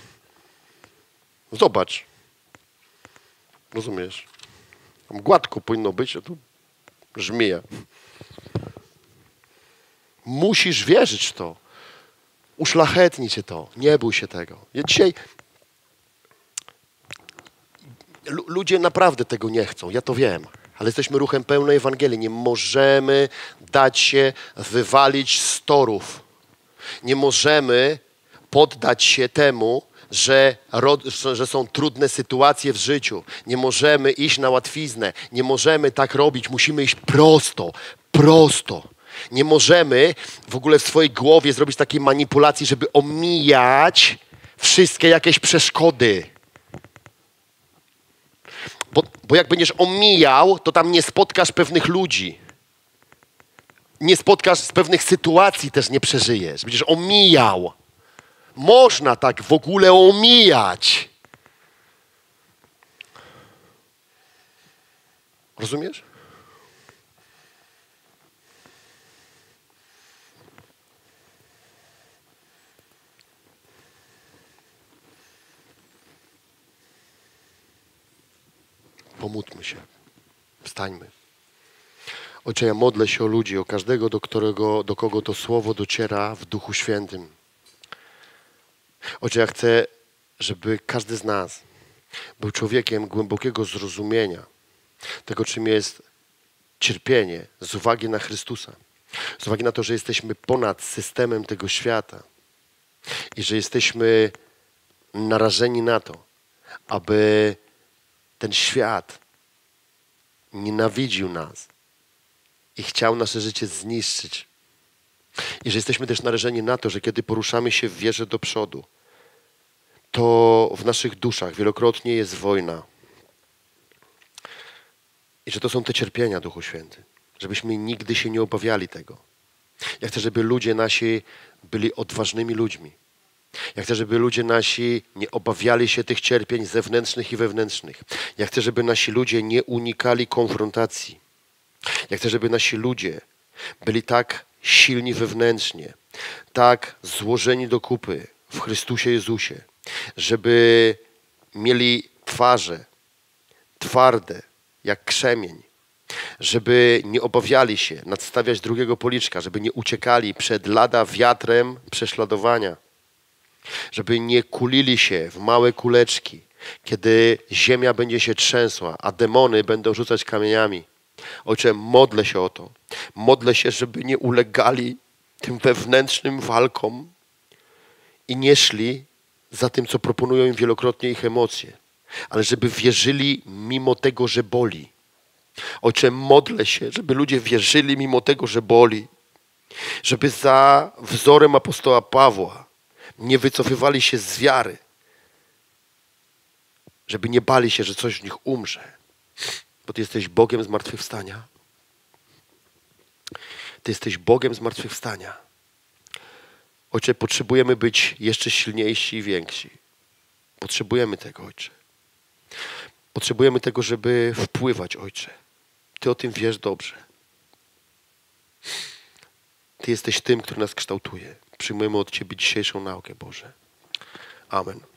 Zobacz. Rozumiesz? Tam gładko powinno być, a tu żmija. Musisz wierzyć w to. Uszlachetni cię to. Nie bój się tego. Ja dzisiaj... Ludzie naprawdę tego nie chcą. Ja to wiem. Ale jesteśmy ruchem pełnej Ewangelii. Nie możemy dać się wywalić z torów. Nie możemy poddać się temu, że są trudne sytuacje w życiu. Nie możemy iść na łatwiznę. Nie możemy tak robić. Musimy iść prosto. Prosto. Nie możemy w ogóle w swojej głowie zrobić takiej manipulacji, żeby omijać wszystkie jakieś przeszkody. Bo jak będziesz omijał, to tam nie spotkasz pewnych ludzi. Nie spotkasz z pewnych sytuacji, też nie przeżyjesz. Będziesz omijał. Można tak w ogóle omijać. Rozumiesz? Pomódlmy się. Wstańmy. Ojcze, ja modlę się o ludzi, o każdego, do kogo to słowo dociera w Duchu Świętym. Ojcze, ja chcę, żeby każdy z nas był człowiekiem głębokiego zrozumienia tego, czym jest cierpienie z uwagi na Chrystusa. Z uwagi na to, że jesteśmy ponad systemem tego świata i że jesteśmy narażeni na to, aby ten świat nienawidził nas i chciał nasze życie zniszczyć. I że jesteśmy też narażeni na to, że kiedy poruszamy się w wierze do przodu, to w naszych duszach wielokrotnie jest wojna. I że to są te cierpienia, Duchu Święty. Żebyśmy nigdy się nie obawiali tego. Ja chcę, żeby ludzie nasi byli odważnymi ludźmi. Ja chcę, żeby ludzie nasi nie obawiali się tych cierpień zewnętrznych i wewnętrznych. Ja chcę, żeby nasi ludzie nie unikali konfrontacji. Ja chcę, żeby nasi ludzie byli tak silni wewnętrznie, tak złożeni do kupy w Chrystusie Jezusie, żeby mieli twarze twarde jak krzemień, żeby nie obawiali się nadstawiać drugiego policzka, żeby nie uciekali przed lada wiatrem prześladowania, żeby nie kulili się w małe kuleczki, kiedy ziemia będzie się trzęsła, a demony będą rzucać kamieniami. Ojcze, modlę się o to. Modlę się, żeby nie ulegali tym wewnętrznym walkom i nie szli za tym, co proponują im wielokrotnie ich emocje, ale żeby wierzyli mimo tego, że boli. Ojcze, modlę się, żeby ludzie wierzyli mimo tego, że boli. Żeby za wzorem apostoła Pawła nie wycofywali się z wiary. Żeby nie bali się, że coś w nich umrze. Bo Ty jesteś Bogiem zmartwychwstania. Ty jesteś Bogiem zmartwychwstania. Ojcze, potrzebujemy być jeszcze silniejsi i więksi. Potrzebujemy tego, Ojcze. Potrzebujemy tego, żeby wpływać, Ojcze. Ty o tym wiesz dobrze. Ty jesteś tym, który nas kształtuje. Przyjmujemy od Ciebie dzisiejszą naukę, Boże. Amen.